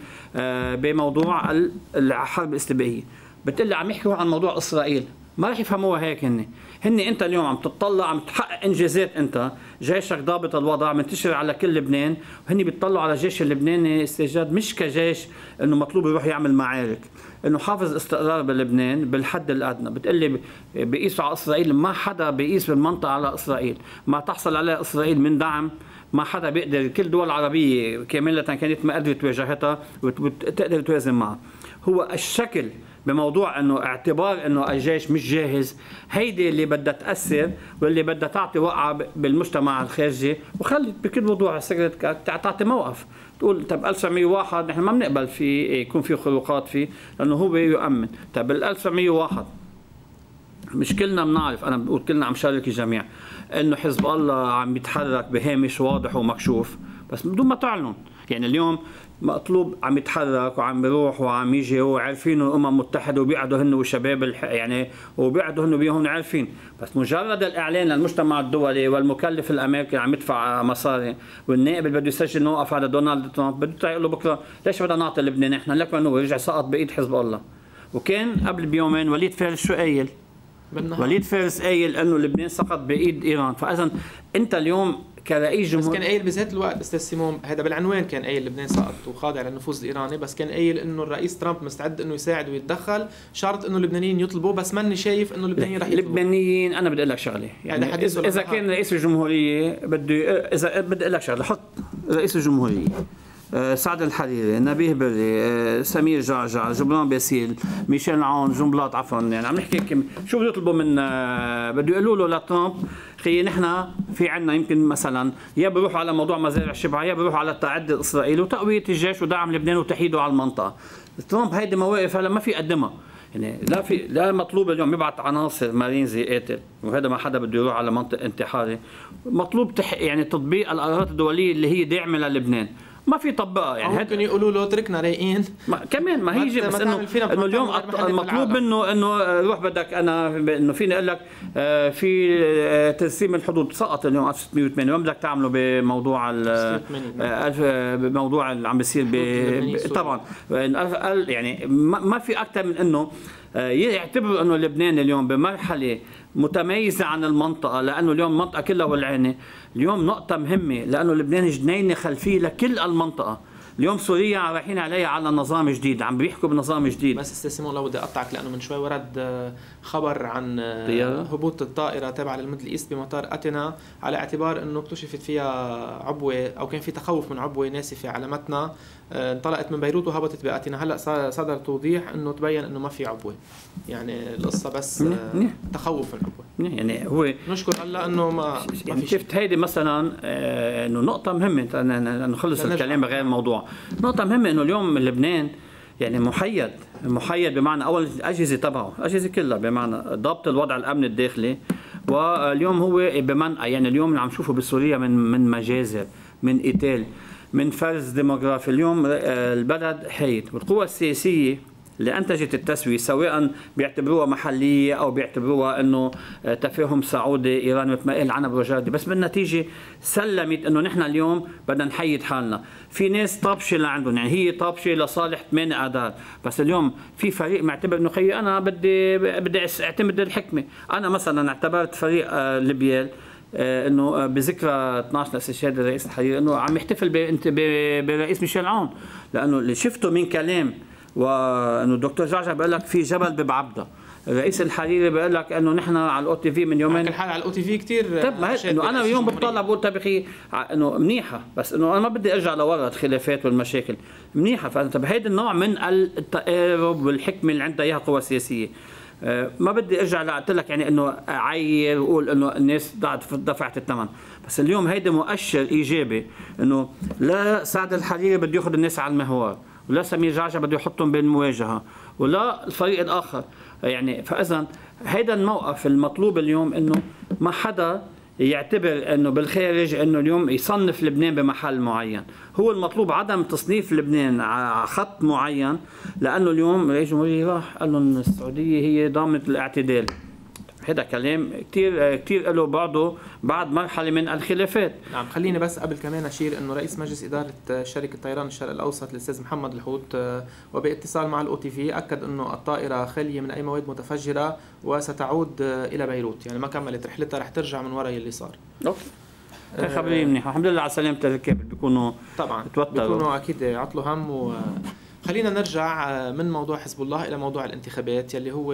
بموضوع الحرب الاستباقيه. بتقلي عم يحكوا عن موضوع اسرائيل، ما رح يفهموها هيك. هن هن انت اليوم عم تطلع عم تحقق انجازات، انت جيشك ضابط الوضع منتشر على كل لبنان، وهن بيطلعوا على الجيش اللبناني استجاد مش كجيش انه مطلوب يروح يعمل معارك، انه حافظ استقرار بلبنان بالحد الادنى. بتقلي بيقيسوا على اسرائيل، ما حدا بيقيس بالمنطقه على اسرائيل، ما تحصل عليه اسرائيل من دعم ما حدا بيقدر، كل دول عربيه كامله كانت ما قدرت تواجهتها وتقدر توازن معها. هو الشكل بموضوع انه اعتبار انه الجيش مش جاهز، هيدي اللي بدها تاثر واللي بدها تعطي وقعه بالمجتمع الخارجي، وخلي بكل موضوع تعطي موقف تقول طب ألف وتسعمية وواحد نحن ما بنقبل في يكون في خروقات فيه لانه هو يؤمن. طب ال ألف وتسعمية وواحد مش كلنا بنعرف، انا بقول كلنا عم شارك الجميع انه حزب الله عم يتحرك بهامش واضح ومكشوف، بس بدون ما تعلن. يعني اليوم مطلوب عم يتحرك وعم بيروح وعم يجي، وعارفين الامم المتحده وبيقعدوا هن والشباب الح... يعني وبيقعدوا هن وياهم عارفين، بس مجرد الاعلان للمجتمع الدولي والمكلف الامريكي عم يدفع مصاري والنائب اللي بده يسجل نوقف على دونالد ترامب بده يقول له بكره ليش بدنا نعطي لبنان نحن لك، انه رجع سقط بايد حزب الله. وكان قبل بيومين وليد فارس شو قايل؟ وليد فارس قايل انه لبنان سقط بايد ايران. فاذا انت اليوم كرئيس جمهور، بس كان قايل بذات الوقت استاذ سيمون، هذا بالعنوان كان قايل لبنان سقط وخاضع للنفوذ الايراني، بس كان قايل انه الرئيس ترامب مستعد انه يساعد ويتدخل، شرط انه اللبنانيين يطلبوا، بس ماني شايف انه اللبنانيين رح يطلبوا. اللبنانيين انا بدي اقول لك شغله، يعني اذا, إذا كان رئيس الجمهوريه بده، اذا بدي اقول لك شغله، حط رئيس الجمهوريه سعد الحريري، نبيه بري، سمير جعجع، جبران باسيل، ميشيل عون، جنبلاط، عفوا يعني عم نحكي كم شو بده يطلبوا من بده يقولوا له لترامب خيي نحن في عندنا يمكن مثلا يا بروحوا على موضوع مزارع شبعه، يا بروحوا على التعدي الاسرائيلي وتقويه الجيش ودعم لبنان وتحييده على المنطقه. ترامب هيدي مواقف هلا ما في يقدمها، يعني لا في لا مطلوب اليوم يبعث عناصر مارينز يقاتل، وهذا ما حدا بده يروح على منطق انتحاري. مطلوب تح يعني تطبيق القرارات الدوليه اللي هي داعمه للبنان، ما في طبقها. يعني ممكن يقولوا له تركنا رايقين كمان ما هيجي، بس انه انه اليوم المطلوب منه انه روح بدك انا انه فيني اقول لك في ترسيم الحدود سقط اليوم ألف وستمية وثمانية، ما بدك تعمله بموضوع بموضوع اللي عم بيصير طبعا يعني ما في اكثر من انه يعتبروا انه لبنان اليوم بمرحله متميزه عن المنطقه، لانه اليوم المنطقه كلها ولعانه. اليوم نقطه مهمه لانه لبنان جنينه خلفيه لكل المنطقه، اليوم سوريا رايحين عليها على نظام جديد، عم بيحكوا بنظام جديد. بس استاذ سيمون لو بدي اقطعك، لانه من شوي ورد خبر عن طيارة؟ هبوط الطائره تابعه للميدل ايست بمطار اتينا، على اعتبار انه اكتشفت فيها عبوه او كان في تخوف من عبوه ناسفه على متنها، انطلقت من بيروت وهبطت باتينا. هلا صدر توضيح انه تبين انه ما في عبوه، يعني القصه بس منيح. تخوف من العبوه. يعني هو نشكر الله انه ما يعني شفت هيدي مثلا آه انه نقطه مهمه، نخلص الكلام بغير الموضوع. نقطه مهمه انه اليوم لبنان يعني محيد، محيد بمعنى اول الاجهزه تبعه، الاجهزه كلها بمعنى ضبط الوضع الامن الداخلي، واليوم هو بمنأى. يعني اليوم اللي عم نشوفه بسوريا من من مجازر، من قتال، من فرز ديموغرافي. اليوم البلد حيد، والقوى السياسيه اللي انتجت التسويه سواء بيعتبروها محليه او بيعتبروها انه تفاهم سعودي ايراني مثل ما قال عنب رجادي، بس بالنتيجه سلمت انه نحن اليوم بدنا نحيد حالنا. في ناس طابشه لعندهم، يعني هي طابشه لصالح ثمانية اذار، بس اليوم في فريق معتبر انه خيي انا بدي بدي اعتمد الحكمه. انا مثلا اعتبرت فريق ليبيال انه بذكرى اثنعش لاستشهاد الرئيس الحريري انه عم يحتفل برئيس ميشيل عون، لانه اللي شفته من كلام وانه الدكتور جعجع بيقول لك في جبل ببعبده، الرئيس الحريري بيقول لك انه نحن على الاو تي في من يومين. الحال على الاو تي في كثير. طيب ما هيك انه انا اليوم بطلع بقول طيب اخي انه منيحه، بس انه انا ما بدي ارجع لورا الخلافات والمشاكل منيحه. فانت هيدا النوع من التقارب والحكمه اللي عندها اياها القوى السياسيه. ما بدي ارجع لقلت لك يعني انه اعير واقول انه الناس دفعت الثمن، بس اليوم هيدا مؤشر ايجابي انه لا سعد الحريري بده ياخذ الناس على المحور، ولا سمير جعجع بده يحطهم بالمواجهه، ولا الفريق الاخر. يعني فاذا هيدا الموقف المطلوب اليوم، انه ما حدا يعتبر انه بالخارج انه اليوم يصنف لبنان بمحل معين. هو المطلوب عدم تصنيف لبنان على خط معين، لانه اليوم رئيس الجمهورية راح قال لهم السعوديه هي ضامنه الاعتدال. هذا كلام كثير كثير له بعضه بعد مرحله من الخلافات. نعم، خليني بس قبل كمان اشير انه رئيس مجلس اداره شركه طيران الشرق الاوسط الاستاذ محمد الحوت وباتصال مع الاو تي في اكد انه الطائره خاليه من اي مواد متفجره وستعود الى بيروت، يعني ما كملت رحلتها، رح ترجع من وراء اللي صار. اوكي. كان خبريه منيحه، الحمد لله على سلامه الركاب. بيكونوا طبعا توتروا، بيكونوا اكيد عطلوا هم. و خلينا نرجع من موضوع حزب الله الى موضوع الانتخابات يلي هو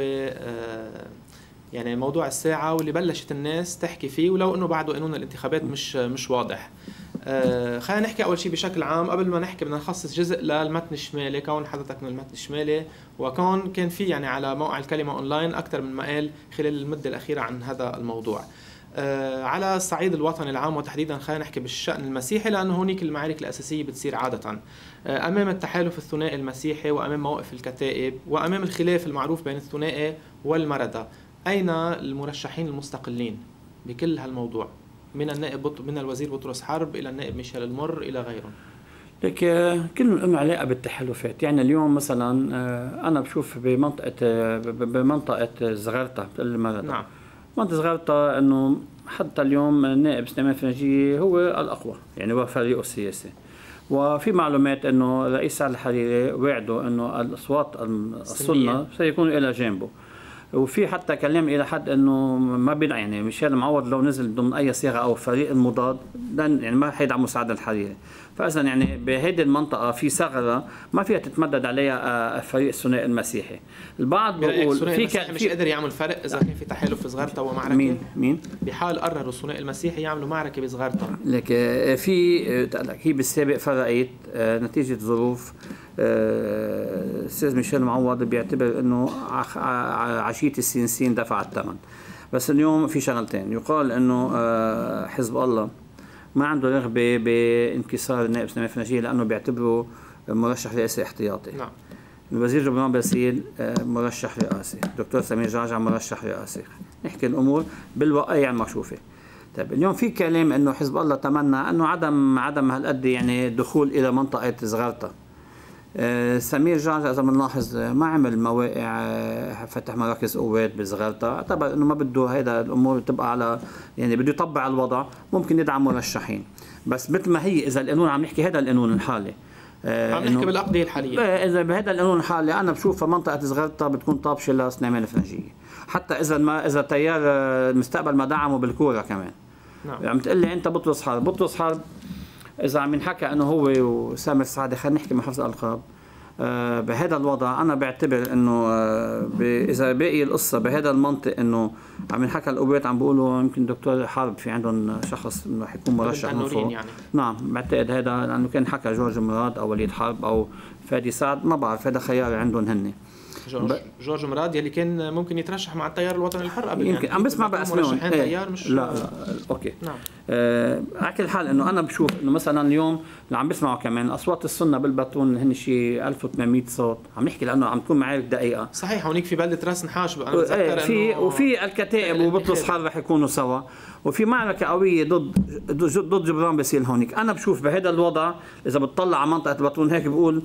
يعني موضوع الساعة واللي بلشت الناس تحكي فيه، ولو انه بعده قانون الانتخابات مش مش واضح. آه خلينا نحكي اول شيء بشكل عام. قبل ما نحكي بدنا نخصص جزء للمتن الشمالي، كون حضرتك من المتن الشمالي، وكون كان في يعني على موقع الكلمة اونلاين اكثر من مقال خلال المدة الأخيرة عن هذا الموضوع. آه على الصعيد الوطني العام وتحديدا خلينا نحكي بالشأن المسيحي، لانه هونيك المعارك الأساسية بتصير عادة آه امام التحالف الثنائي المسيحي، وامام موقف الكتائب، وامام الخلاف المعروف بين الثنائي والمردة. أين المرشحين المستقلين بكل هالموضوع، من النائب من الوزير بطرس حرب إلى النائب ميشيل المر إلى غيرهم؟ لك كل له علاقة بالتحالفات. يعني اليوم مثلا أنا بشوف بمنطقة بمنطقة زغرتا المردة. نعم. منطقة زغرتا إنه حتى اليوم النائب سليمان فرنجية هو الأقوى، يعني هو فريقه السياسي. وفي معلومات إنه الرئيس سعد الحريري وعده إنه الأصوات السنة سيكون إلى جانبه. وفي حتى كلام الى حد انه ما بين يعني ميشيل معوض لو نزل ضمن اي صيغه او فريق المضاد يعني ما حيدعموا سعد الحريري. فاذا يعني بهيدي المنطقه في ثغره ما فيها تتمدد عليها الفريق الثنائي المسيحي. البعض بيقول في ك... مش قادر يعمل فرق اذا كان في تحالف في صغرتا ومعركه. مين مين بحال قرروا الثنائي المسيحي يعملوا معركه بصغرتا. لك في هي بالسابق فرقت نتيجه ظروف. الاستاذ ميشيل معوض بيعتبر انه عشيه السينسين دفع الثمن، بس اليوم في شغلتين. يقال انه حزب الله ما عنده رغبه بانكسار النائب سليمان فرنجية لانه بيعتبره مرشح رئاسي احتياطي. نعم. الوزير جبران باسيل مرشح رئاسي، الدكتور سمير جعجع مرشح رئاسي. نحكي الامور بالوقائع المكشوفه. طيب اليوم في كلام انه حزب الله تمنى انه عدم عدم هالقد يعني دخول الى منطقه زغرتا. أه سمير جعجع اذا بنلاحظ ما عمل مواقع، أه فتح مراكز قوات بصغرتا، اعتبر انه ما بده هيدا الامور تبقى على يعني بده يطبع الوضع، ممكن يدعم مرشحين. بس مثل ما هي اذا القانون عم نحكي هذا القانون الحالي أه عم نحكي بالاقضيه الحاليه، اذا بهذا القانون الحالي انا بشوف منطقه صغرتا بتكون طابشه لسليمان فرنجية، حتى اذا ما اذا تيار المستقبل ما دعمه بالكوره كمان. نعم. عم تقول لي انت بطرس حرب، بطرس حرب اذا عم ينحكى انه هو وسامر السعدي، خلينا نحكي مع حفظ الالقاب، آه بهذا الوضع انا بعتبر انه آه اذا باقي القصه بهذا المنطق انه عم ينحكى القوات عم بيقولوا يمكن دكتور حرب في عندهم شخص انه حيكون مرشح من فوق يعني. نعم بعتقد هذا لانه كان حكى جورج مراد او وليد حرب او فادي سعد، ما بعرف هذا خيار عندهم هن. جورج, جورج مراد يلي كان ممكن يترشح مع التيار الوطني الحر قبل، يمكن يعني عم بسمع باسمائهم ايه. مش لا لا اوكي نعم. آه على كل حال انه انا بشوف انه مثلا اليوم اللي عم بسمعوا كمان اصوات السنه بالباتون هن شيء ألف وثمانمئة صوت، عم نحكي لانه عم تكون معارك دقيقه. صحيح هونيك في بلده راس نحاش انا بتذكر في وفي الكتائب وبطرس حرب رح يكونوا سوا، وفي معركه قويه ضد ضد جبران باسيل هونيك. انا بشوف بهذا الوضع اذا بتطلع على منطقه الباتون هيك بقول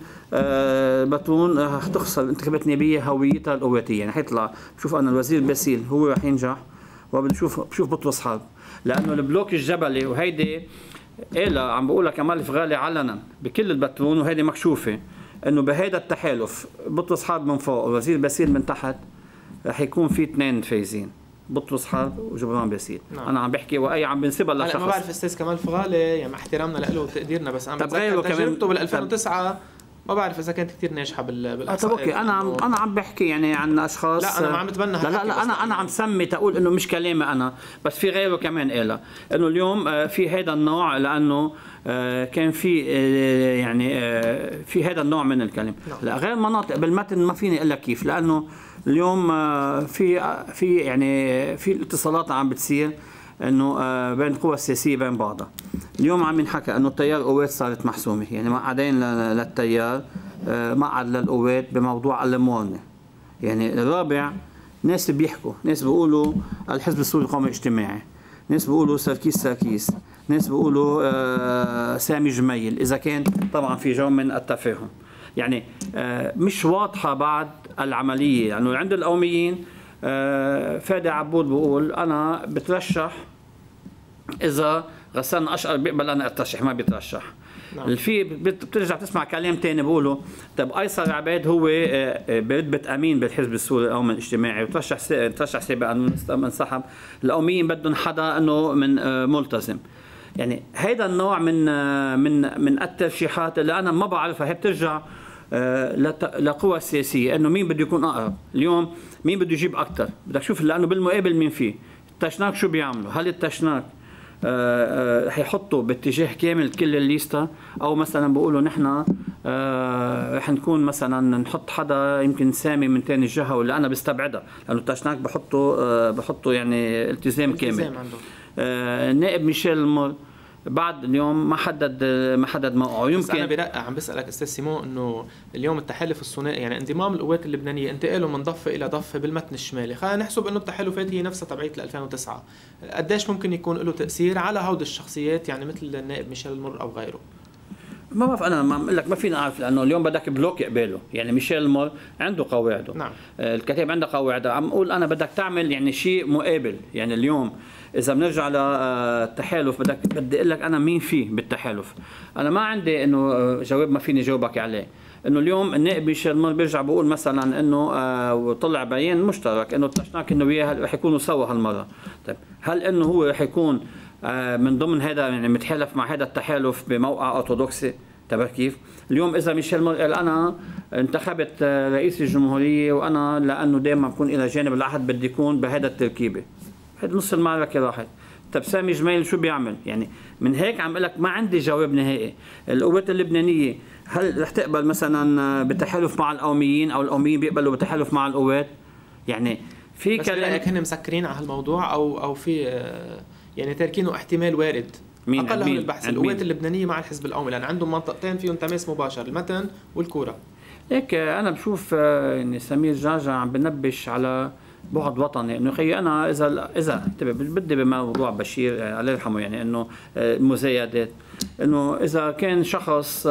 آه باتون رح تخسر الانتخابات النيابيه هويتها القواتيه، يعني حيطلع بشوف انا الوزير باسيل هو رح ينجح، وبشوف بشوف بطرس حرب لانه البلوك الجبلي وهيدي إيه عم بقولها كمال فغالي علنا بكل البترون وهيدي مكشوفه انه بهيدا التحالف بطرس حرب من فوق والوزير باسيل من تحت رح يكون في اثنين فايزين، بطرس حرب وجبران باسيل. نعم. انا عم بحكي واي عم بنسبها لشخص. ما بعرف استاذ كمال فغالي يعني مع احترامنا له وتقديرنا، بس عم بتذكر تجربته بال ألفين وتسعة ما بعرف اذا كانت كثير ناجحه بال طب اوكي انا عم انا عم بحكي يعني عن اشخاص. لا انا ما عم بتبنى لا لا, لا انا انا عم سمي تقول انه مش كلامي انا، بس في غيره كمان قالها انه اليوم في هذا النوع لانه كان في يعني في هذا النوع من الكلام. لا غير مناطق بالمتن ما فيني اقول لك كيف، لانه اليوم في في يعني في الاتصالات عم بتصير انه بين القوى السياسيه بين بعضها. اليوم عم ينحكى انه التيار قوات صارت محسومه، يعني مقعدين للتيار مقعد للقوات بموضوع الموانئ. يعني الرابع ناس بيحكوا، ناس بيقولوا الحزب السوري القومي الاجتماعي، ناس بيقولوا سركيس سركيس، ناس بيقولوا آه سامي جميل، اذا كان طبعا في جو من التفاهم. يعني آه مش واضحه بعد العمليه، لانه يعني عند القوميين آه فادي عبود بيقول انا بترشح اذا غسان اشقر بيقبل انا اترشح ما بيترشح. نعم. في بترجع تسمع كلام ثاني بيقولوا طيب ايسر عباد هو برتبه امين بالحزب السوري القومي الاجتماعي وترشح ترشح سابقا انسحب، القوميين بدهم حدا انه من ملتزم. يعني هيدا النوع من من من الترشيحات اللي انا ما بعرفها، هي بترجع لقوى السياسيه انه مين بده يكون اقرب. اليوم مين بده يجيب اكثر، بدك تشوف لانه بالمقابل مين فيه. التشناك شو بيعملوا؟ هل التشناك رح يحطوا باتجاه كامل كل الليستا، او مثلا بيقولوا نحن رح نكون مثلا نحط حدا يمكن سامي من ثاني جهه، ولا انا بستبعدها لانه التشناك بحطوا بحطوا يعني التزام كامل. النائب ميشيل المر بعد اليوم ما حدد ما حدد موقعه. يمكن بس انا برقع عم بسالك استاذ سيمون انه اليوم التحالف الثنائي يعني انضمام القوات اللبنانيه انتقالوا من ضفه الى ضفه بالمتن الشمالي، خلينا نحسب انه التحالفات هي نفسها تبعيه ألفين وتسعة، قديش ممكن يكون له تاثير على هود الشخصيات يعني مثل النائب ميشيل المر او غيره؟ ما بعرف انا ما بقول لك ما فينا اعرف، لانه اليوم بدك بلوك قباله. يعني ميشيل المر عنده قواعده. نعم. الكتاب عنده قواعده، عم اقول انا بدك تعمل يعني شيء مقابل. يعني اليوم اذا بنرجع للتحالف بدك بدي اقول لك انا مين فيه بالتحالف. انا ما عندي انه جواب ما فيني جاوبك عليه، انه اليوم النائب ميشيل المر بيرجع بقول مثلا انه وطلع بيان مشترك انه التشناك انه وياه رح يكونوا سوا هالمره. طيب هل انه هو رح يكون من ضمن هذا يعني متحالف مع هذا التحالف بموقع ارثوذكسي؟ تبع كيف؟ اليوم اذا ميشيل مر قال انا انتخبت رئيس الجمهوريه وانا لانه دائما بكون الى جانب العهد بدي يكون بهذا التركيبه، هذا نص المعركه راحت. طيب سامي جميل شو بيعمل؟ يعني من هيك عم اقول لك ما عندي جواب نهائي. القوات اللبنانيه هل رح تقبل مثلا بتحالف مع القوميين او القوميين بيقبلوا بتحالف مع القوات؟ يعني في كلام هيك هن مسكرين على هالموضوع او او في يعني تاركينه احتمال وارد. مين اقل من البحث القوات اللبنانيه مع الحزب القومي، لان عندهم منطقتين فيهم تماس مباشر، المتن والكوره. هيك انا بشوف يعني سمير جعجع عم بنبش على بعد وطني، انه خيي انا اذا اذا بدي بموضوع بشير الله يرحمه، يعني انه المزايدات، انه اذا كان شخص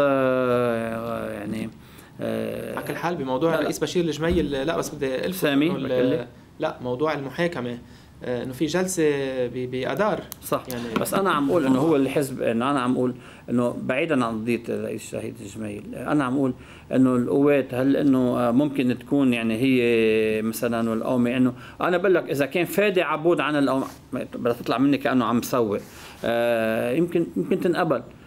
يعني على كل حال بموضوع الرئيس بشير الجميل، لا بس بدي الفت سامي لا موضوع المحاكمه انه في جلسه بادار صح يعني. بس انا عم اقول انه هو الحزب، انه انا عم اقول انه بعيدا عن قضيه الرئيس شهيد الجميل، انا عم اقول انه القوات هل انه ممكن تكون يعني هي مثلا والقومي، انه انا بقول لك اذا كان فادي عبود عن القومي بدها تطلع مني كانه عم سوق آه يمكن يمكن تنقبل.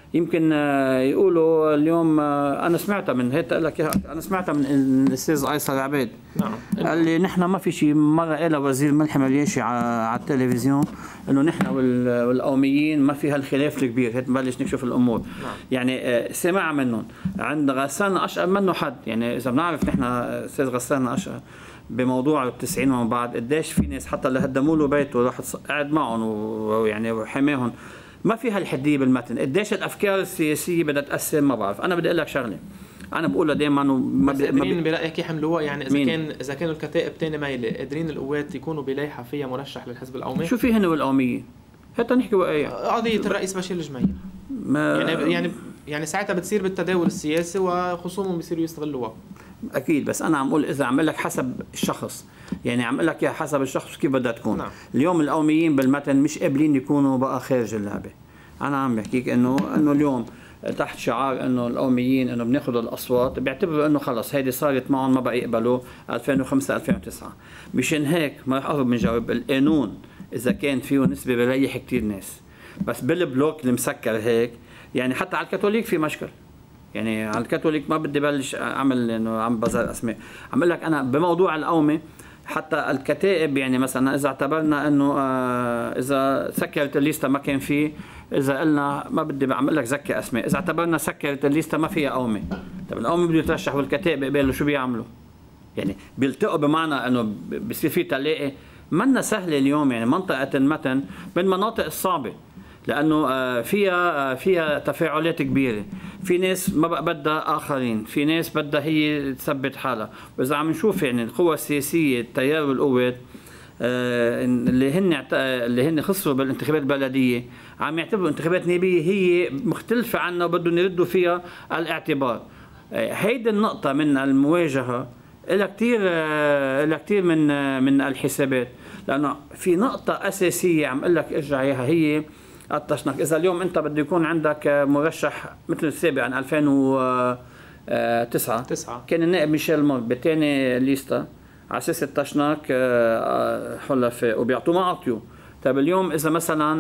يمكن يقولوا اليوم انا سمعتها من هيك لك انا سمعتها من الاستاذ ايسر عبيد. نعم. قال لي نحن ما في شيء، مره قال وزير ملحم الياشي على التلفزيون انه نحن والقوميين ما في هالخلاف الكبير، هيك نبلش نكشف الامور. نعم. يعني سمع منهم عند غسان اشقر منه حد، يعني اذا بنعرف نحن استاذ غسان اشقر بموضوع التسعين ومن بعد قديش في ناس حتى اللي هدموا له بيته راح قعد معهم ويعني وحماهم، ما في هالحديه بالمتن. قديش الافكار السياسيه بدها تاثر ما بعرف. انا بدي اقول لك شغله، انا بقولها دائما ما بس قادرين برايك يحملوها؟ يعني اذا مين؟ كان اذا كانوا الكتائب ثاني ميله قادرين القوات يكونوا بلايحه فيها مرشح للحزب القومي؟ شو في هن والقوميين؟ حتى نحكي وقاية قضيه الرئيس بشير الجميل يعني يعني يعني ساعتها بتصير بالتداول السياسي وخصومهم بيصيروا يستغلوها. اكيد، بس انا عم اقول اذا عم لك حسب الشخص، يعني عم لك يا حسب الشخص كيف بدها تكون. نعم. اليوم القوميين بالمتن مش قابلين يكونوا بقى خارج اللعبه. انا عم بحكيك انه انه اليوم تحت شعار انه القوميين انه بناخذ الاصوات، بيعتبروا انه خلص هيدي صارت معهم ما بقى يقبلوا ألفين وخمسة ألفين وتسعة. مشان هيك ما رح اقرب من جواب القانون اذا كان فيه نسبه بريح كثير ناس، بس بالبلوك المسكر هيك يعني حتى على الكاثوليك في مشكل. يعني على الكاثوليك ما بدي بلش اعمل انه عم بزر اسماء، عم اقول لك انا بموضوع القومي حتى الكتائب. يعني مثلا اذا اعتبرنا انه آه اذا سكرت الليسته ما كان فيه، اذا قلنا ما بدي عم اقول لك زكي اسماء، اذا اعتبرنا سكرت الليسته ما فيها قومي، طيب القومي بده يترشح والكتائب بيقبلوا شو بيعملوا؟ يعني بيلتقوا بمعنى انه بصير في تلاقي. منا سهله اليوم يعني منطقه المتن من المناطق الصعبه، لانه فيها فيها تفاعلات كبيره، في ناس ما بقى بدها اخرين، في ناس بدها هي تثبت حالها. واذا عم نشوف يعني القوى السياسيه التيار والقوات اللي هن اللي هن خسروا بالانتخابات البلديه عم يعتبروا انتخابات نيابيه هي مختلفه عنا وبدهم يردوا فيها الاعتبار. هيدي النقطه من المواجهه لها كثير لها كثير من من الحسابات، لانه في نقطه اساسيه عم اقول لك ارجع اياها هي التشنك. اذا اليوم انت بده يكون عندك مرشح مثل السابق عن ألفين وتسعة تسعة كان النائب ميشيل مور بثاني ليستا على اساس التشنك حلفاء وبيعطوه ما عطيوه. طيب اليوم اذا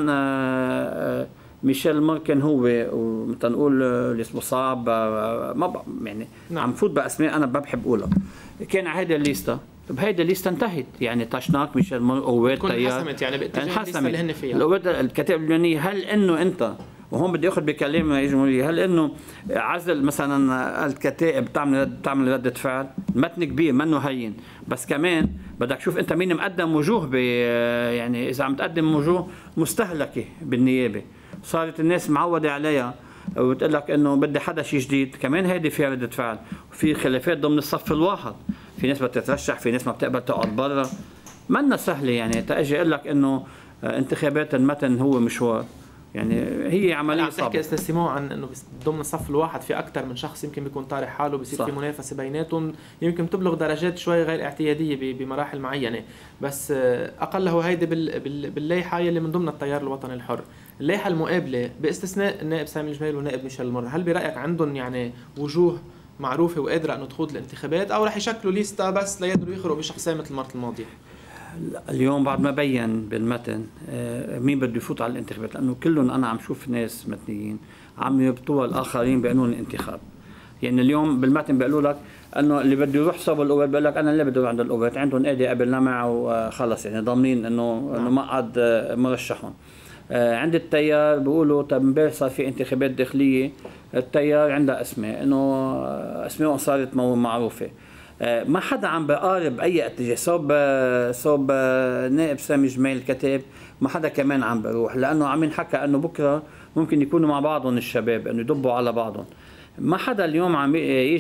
مثلا ميشيل مور كان هو ومثلا نقول اللي اسمه صعب ما يعني نعم. عم فوت باسماء انا ما بحب اقولها، كان على هيدي الليستا. طيب هيدي الليستا انتهت، يعني تشناك ميشيل مور قوات تيار انحسمت يعني باتجاه الليستا اللي هن فيها القوات الكتائب اللبنانيه. هل انه انت وهون بدي اخذ بكلام الجمهوريه، هل انه عزل مثلا الكتائب بتعمل بتعمل رده فعل؟ متن كبير منه هين، بس كمان بدك تشوف انت مين مقدم وجوه ب يعني اذا عم تقدم وجوه مستهلكه بالنيابه صارت الناس معوده عليها وبتقول لك انه بدي حدا شيء جديد، كمان هيدي فيها رده فعل. وفي خلافات ضمن الصف الواحد، في ناس بتترشح، في ناس ما بتقبل تقعد برا. منا سهله يعني تاجي اقول لك انه انتخابات المتن هو مشوار، يعني هي عمليه صعبه. عم تحكي استاذ سيمون عن انه ضمن الصف الواحد في اكثر من شخص يمكن بيكون طارح حاله، بصير في منافسه بيناتهم، يمكن تبلغ درجات شوي غير اعتياديه بمراحل معينه، بس اقله هيدي باللائحه يلي من ضمن التيار الوطني الحر. اللائحه المقابله باستثناء النائب سامي الجميل والنائب ميشيل مور، هل برايك عندهم يعني وجوه معروفه وقادره انه تخوض الانتخابات، او رح يشكلوا ليستا بس ليقدروا يخرقوا بشخصيه مثل المره الماضيه؟ اليوم بعد ما بين بالمتن مين بده يفوت على الانتخابات، لانه كلهم انا عم شوف ناس متنيين عم يربطوها الاخرين بقانون الانتخاب. يعني اليوم بالمتن بيقولوا لك انه اللي بده يروح صوب القوات بيقول لك انا اللي بده يروح عند القوات، عندهم قاضي قبلنا معه وخلص، يعني ضامنين انه انه ما عاد مرشحهم. عند التيار بيقولوا طب امبارح صار في انتخابات داخليه، التيار عندها اسماء انه اسمائهم صارت معروفه، ما حدا عم بقارب اي اتجاه صوب صوب نائب سامي جميل الكتاب، ما حدا كمان عم بروح، لانه عم ينحكى انه بكره ممكن يكونوا مع بعضهم الشباب انه يدبوا على بعضهم. ما حدا اليوم عم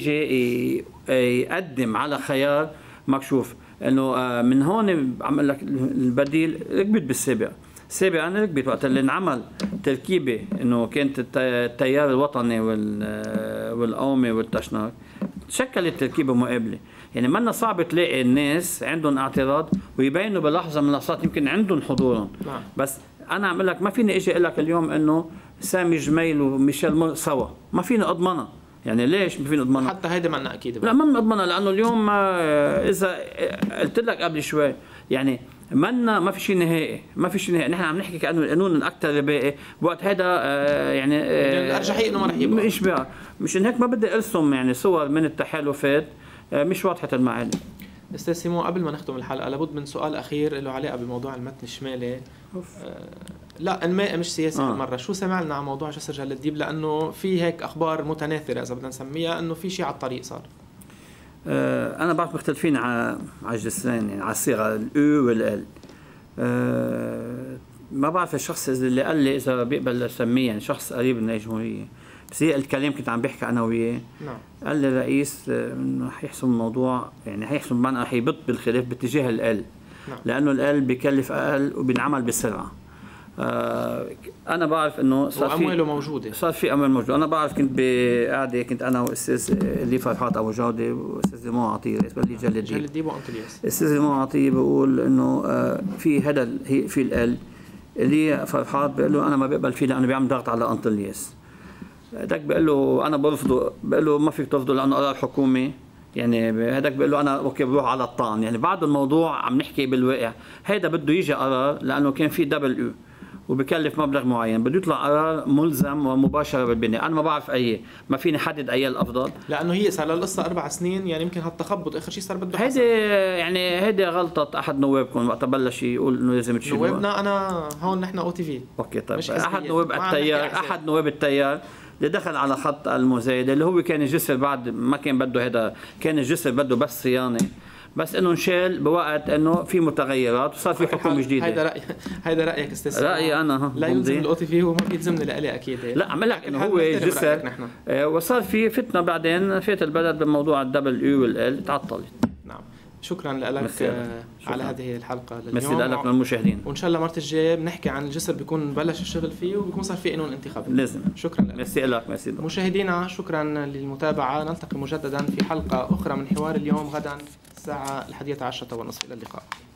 يجي يقدم على خيار مكشوف. انه من هون عم اقول لك البديل ركبت بالسابق، السابق انا ركبت وقت اللي انعمل تركيبه انه كانت التيار الوطني والقومي والتشناك شكلت تركيبه مقابله. يعني منا صعب تلاقي الناس عندهم اعتراض ويبينوا بلحظه من اللحظات يمكن عندهم حضورهم. نعم. بس انا عم اقول لك ما فيني اجي اقول لك اليوم انه سامي جميل وميشيل مور سوا، ما فيني اضمنها. يعني ليش ما فيني اضمنها؟ حتى هيدا منا اكيد لا ما بنضمنها، لانه اليوم اذا قلت لك قبل شوي يعني منا ما في شيء نهائي، ما في شيء نهائي، نحن عم نحكي كانه القانون الاكثر ربائي بوقت هذا آه يعني آه الارجحيه انه ما رح يبقى مش بقى مشان هيك ما بدي ارسم يعني صور من التحالفات آه مش واضحه المعالم. استاذ سيمون، قبل ما نختم الحلقه لابد من سؤال اخير له علاقه بموضوع المتن الشمالي. آه لا انمائي مش سياسي آه. بالمره، شو سمع لنا عن موضوع جسر جلال الديب؟ لانه في هيك اخبار متناثره اذا بدنا نسميها انه في شيء على الطريق صار. آه انا بعرف مختلفين على على الجسرين، يعني على الصيغه الاو والال. آه ما بعرف الشخص اللي قال لي اذا بيقبل اسميه، يعني شخص قريب من الجمهوريه، بس هي الكلام كنت عم بحكي انا وياه. نعم. قال لي الرئيس انه حيحسم الموضوع، يعني حيحسم بمعنى حيبط بالخلاف باتجاه الال. نعم. لانه الال بكلف اقل وبينعمل بسرعه. آه انا بعرف انه صار في امواله موجوده، صار في اموال موجوده. انا بعرف كنت بقعده كنت انا واستاذ اللي فرحات ابو جوده واستاذ زيمون عطيه رئيس بلديه جلال الديب. جلال الديب وانطلياس. الاستاذ زيمون عطيه بقول انه آه في هذا هي في ال اللي فرحات بقول له انا ما بقبل فيه لانه بيعمل ضغط على انطلياس. هذاك بقول له انا برفضه، بقول له ما فيك ترفضه لانه قرار حكومي. يعني هذاك بقول له انا اوكي بروح على الطعن. يعني بعد الموضوع عم نحكي بالواقع، هيدا بده يجي قرار لانه كان في دبل او وبكلف مبلغ معين، بده يطلع قرار ملزم ومباشره بالبناء. انا ما بعرف اي، ما فيني حدد اي الافضل لانه هي صار لها القصه اربع سنين، يعني يمكن هالتخبط اخر شيء صار بده هيدي يعني هيدي غلطه احد نوابكم وقت بلش يقول انه لازم تشيلوا. نوابنا انا هون نحن او تي في. اوكي طيب احد نواب التيار، احد نواب التيار اللي دخل على خط المزايده اللي هو كان الجسر بعد ما كان بده، هذا كان الجسر بده بس صيانه، بس انه انشال بوقت انه في متغيرات وصار في حكومه جديده. هيدا رايي هيدا رايك استاذ؟ رايي انا لا يلزم الاو تي في وما بيلزمني لإلي اكيد. لا عم لك انه هو جسر آه وصار في فتنه بعدين فات البلد بموضوع الدبل يو والال تعطلت. نعم شكرا لك آه على هذه الحلقه لليوم. ميرسي لك للمشاهدين، وان شاء الله المره الجايه بنحكي عن الجسر بيكون بلش الشغل فيه وبيكون صار في قانون انتخابي لازم. شكرا لك. ميرسي لك. ميرسي مشاهدينا شكرا للمتابعه، نلتقي مجددا في حلقه اخرى من حوار اليوم غدا الساعه الحادية عشرة ونصف. الى اللقاء.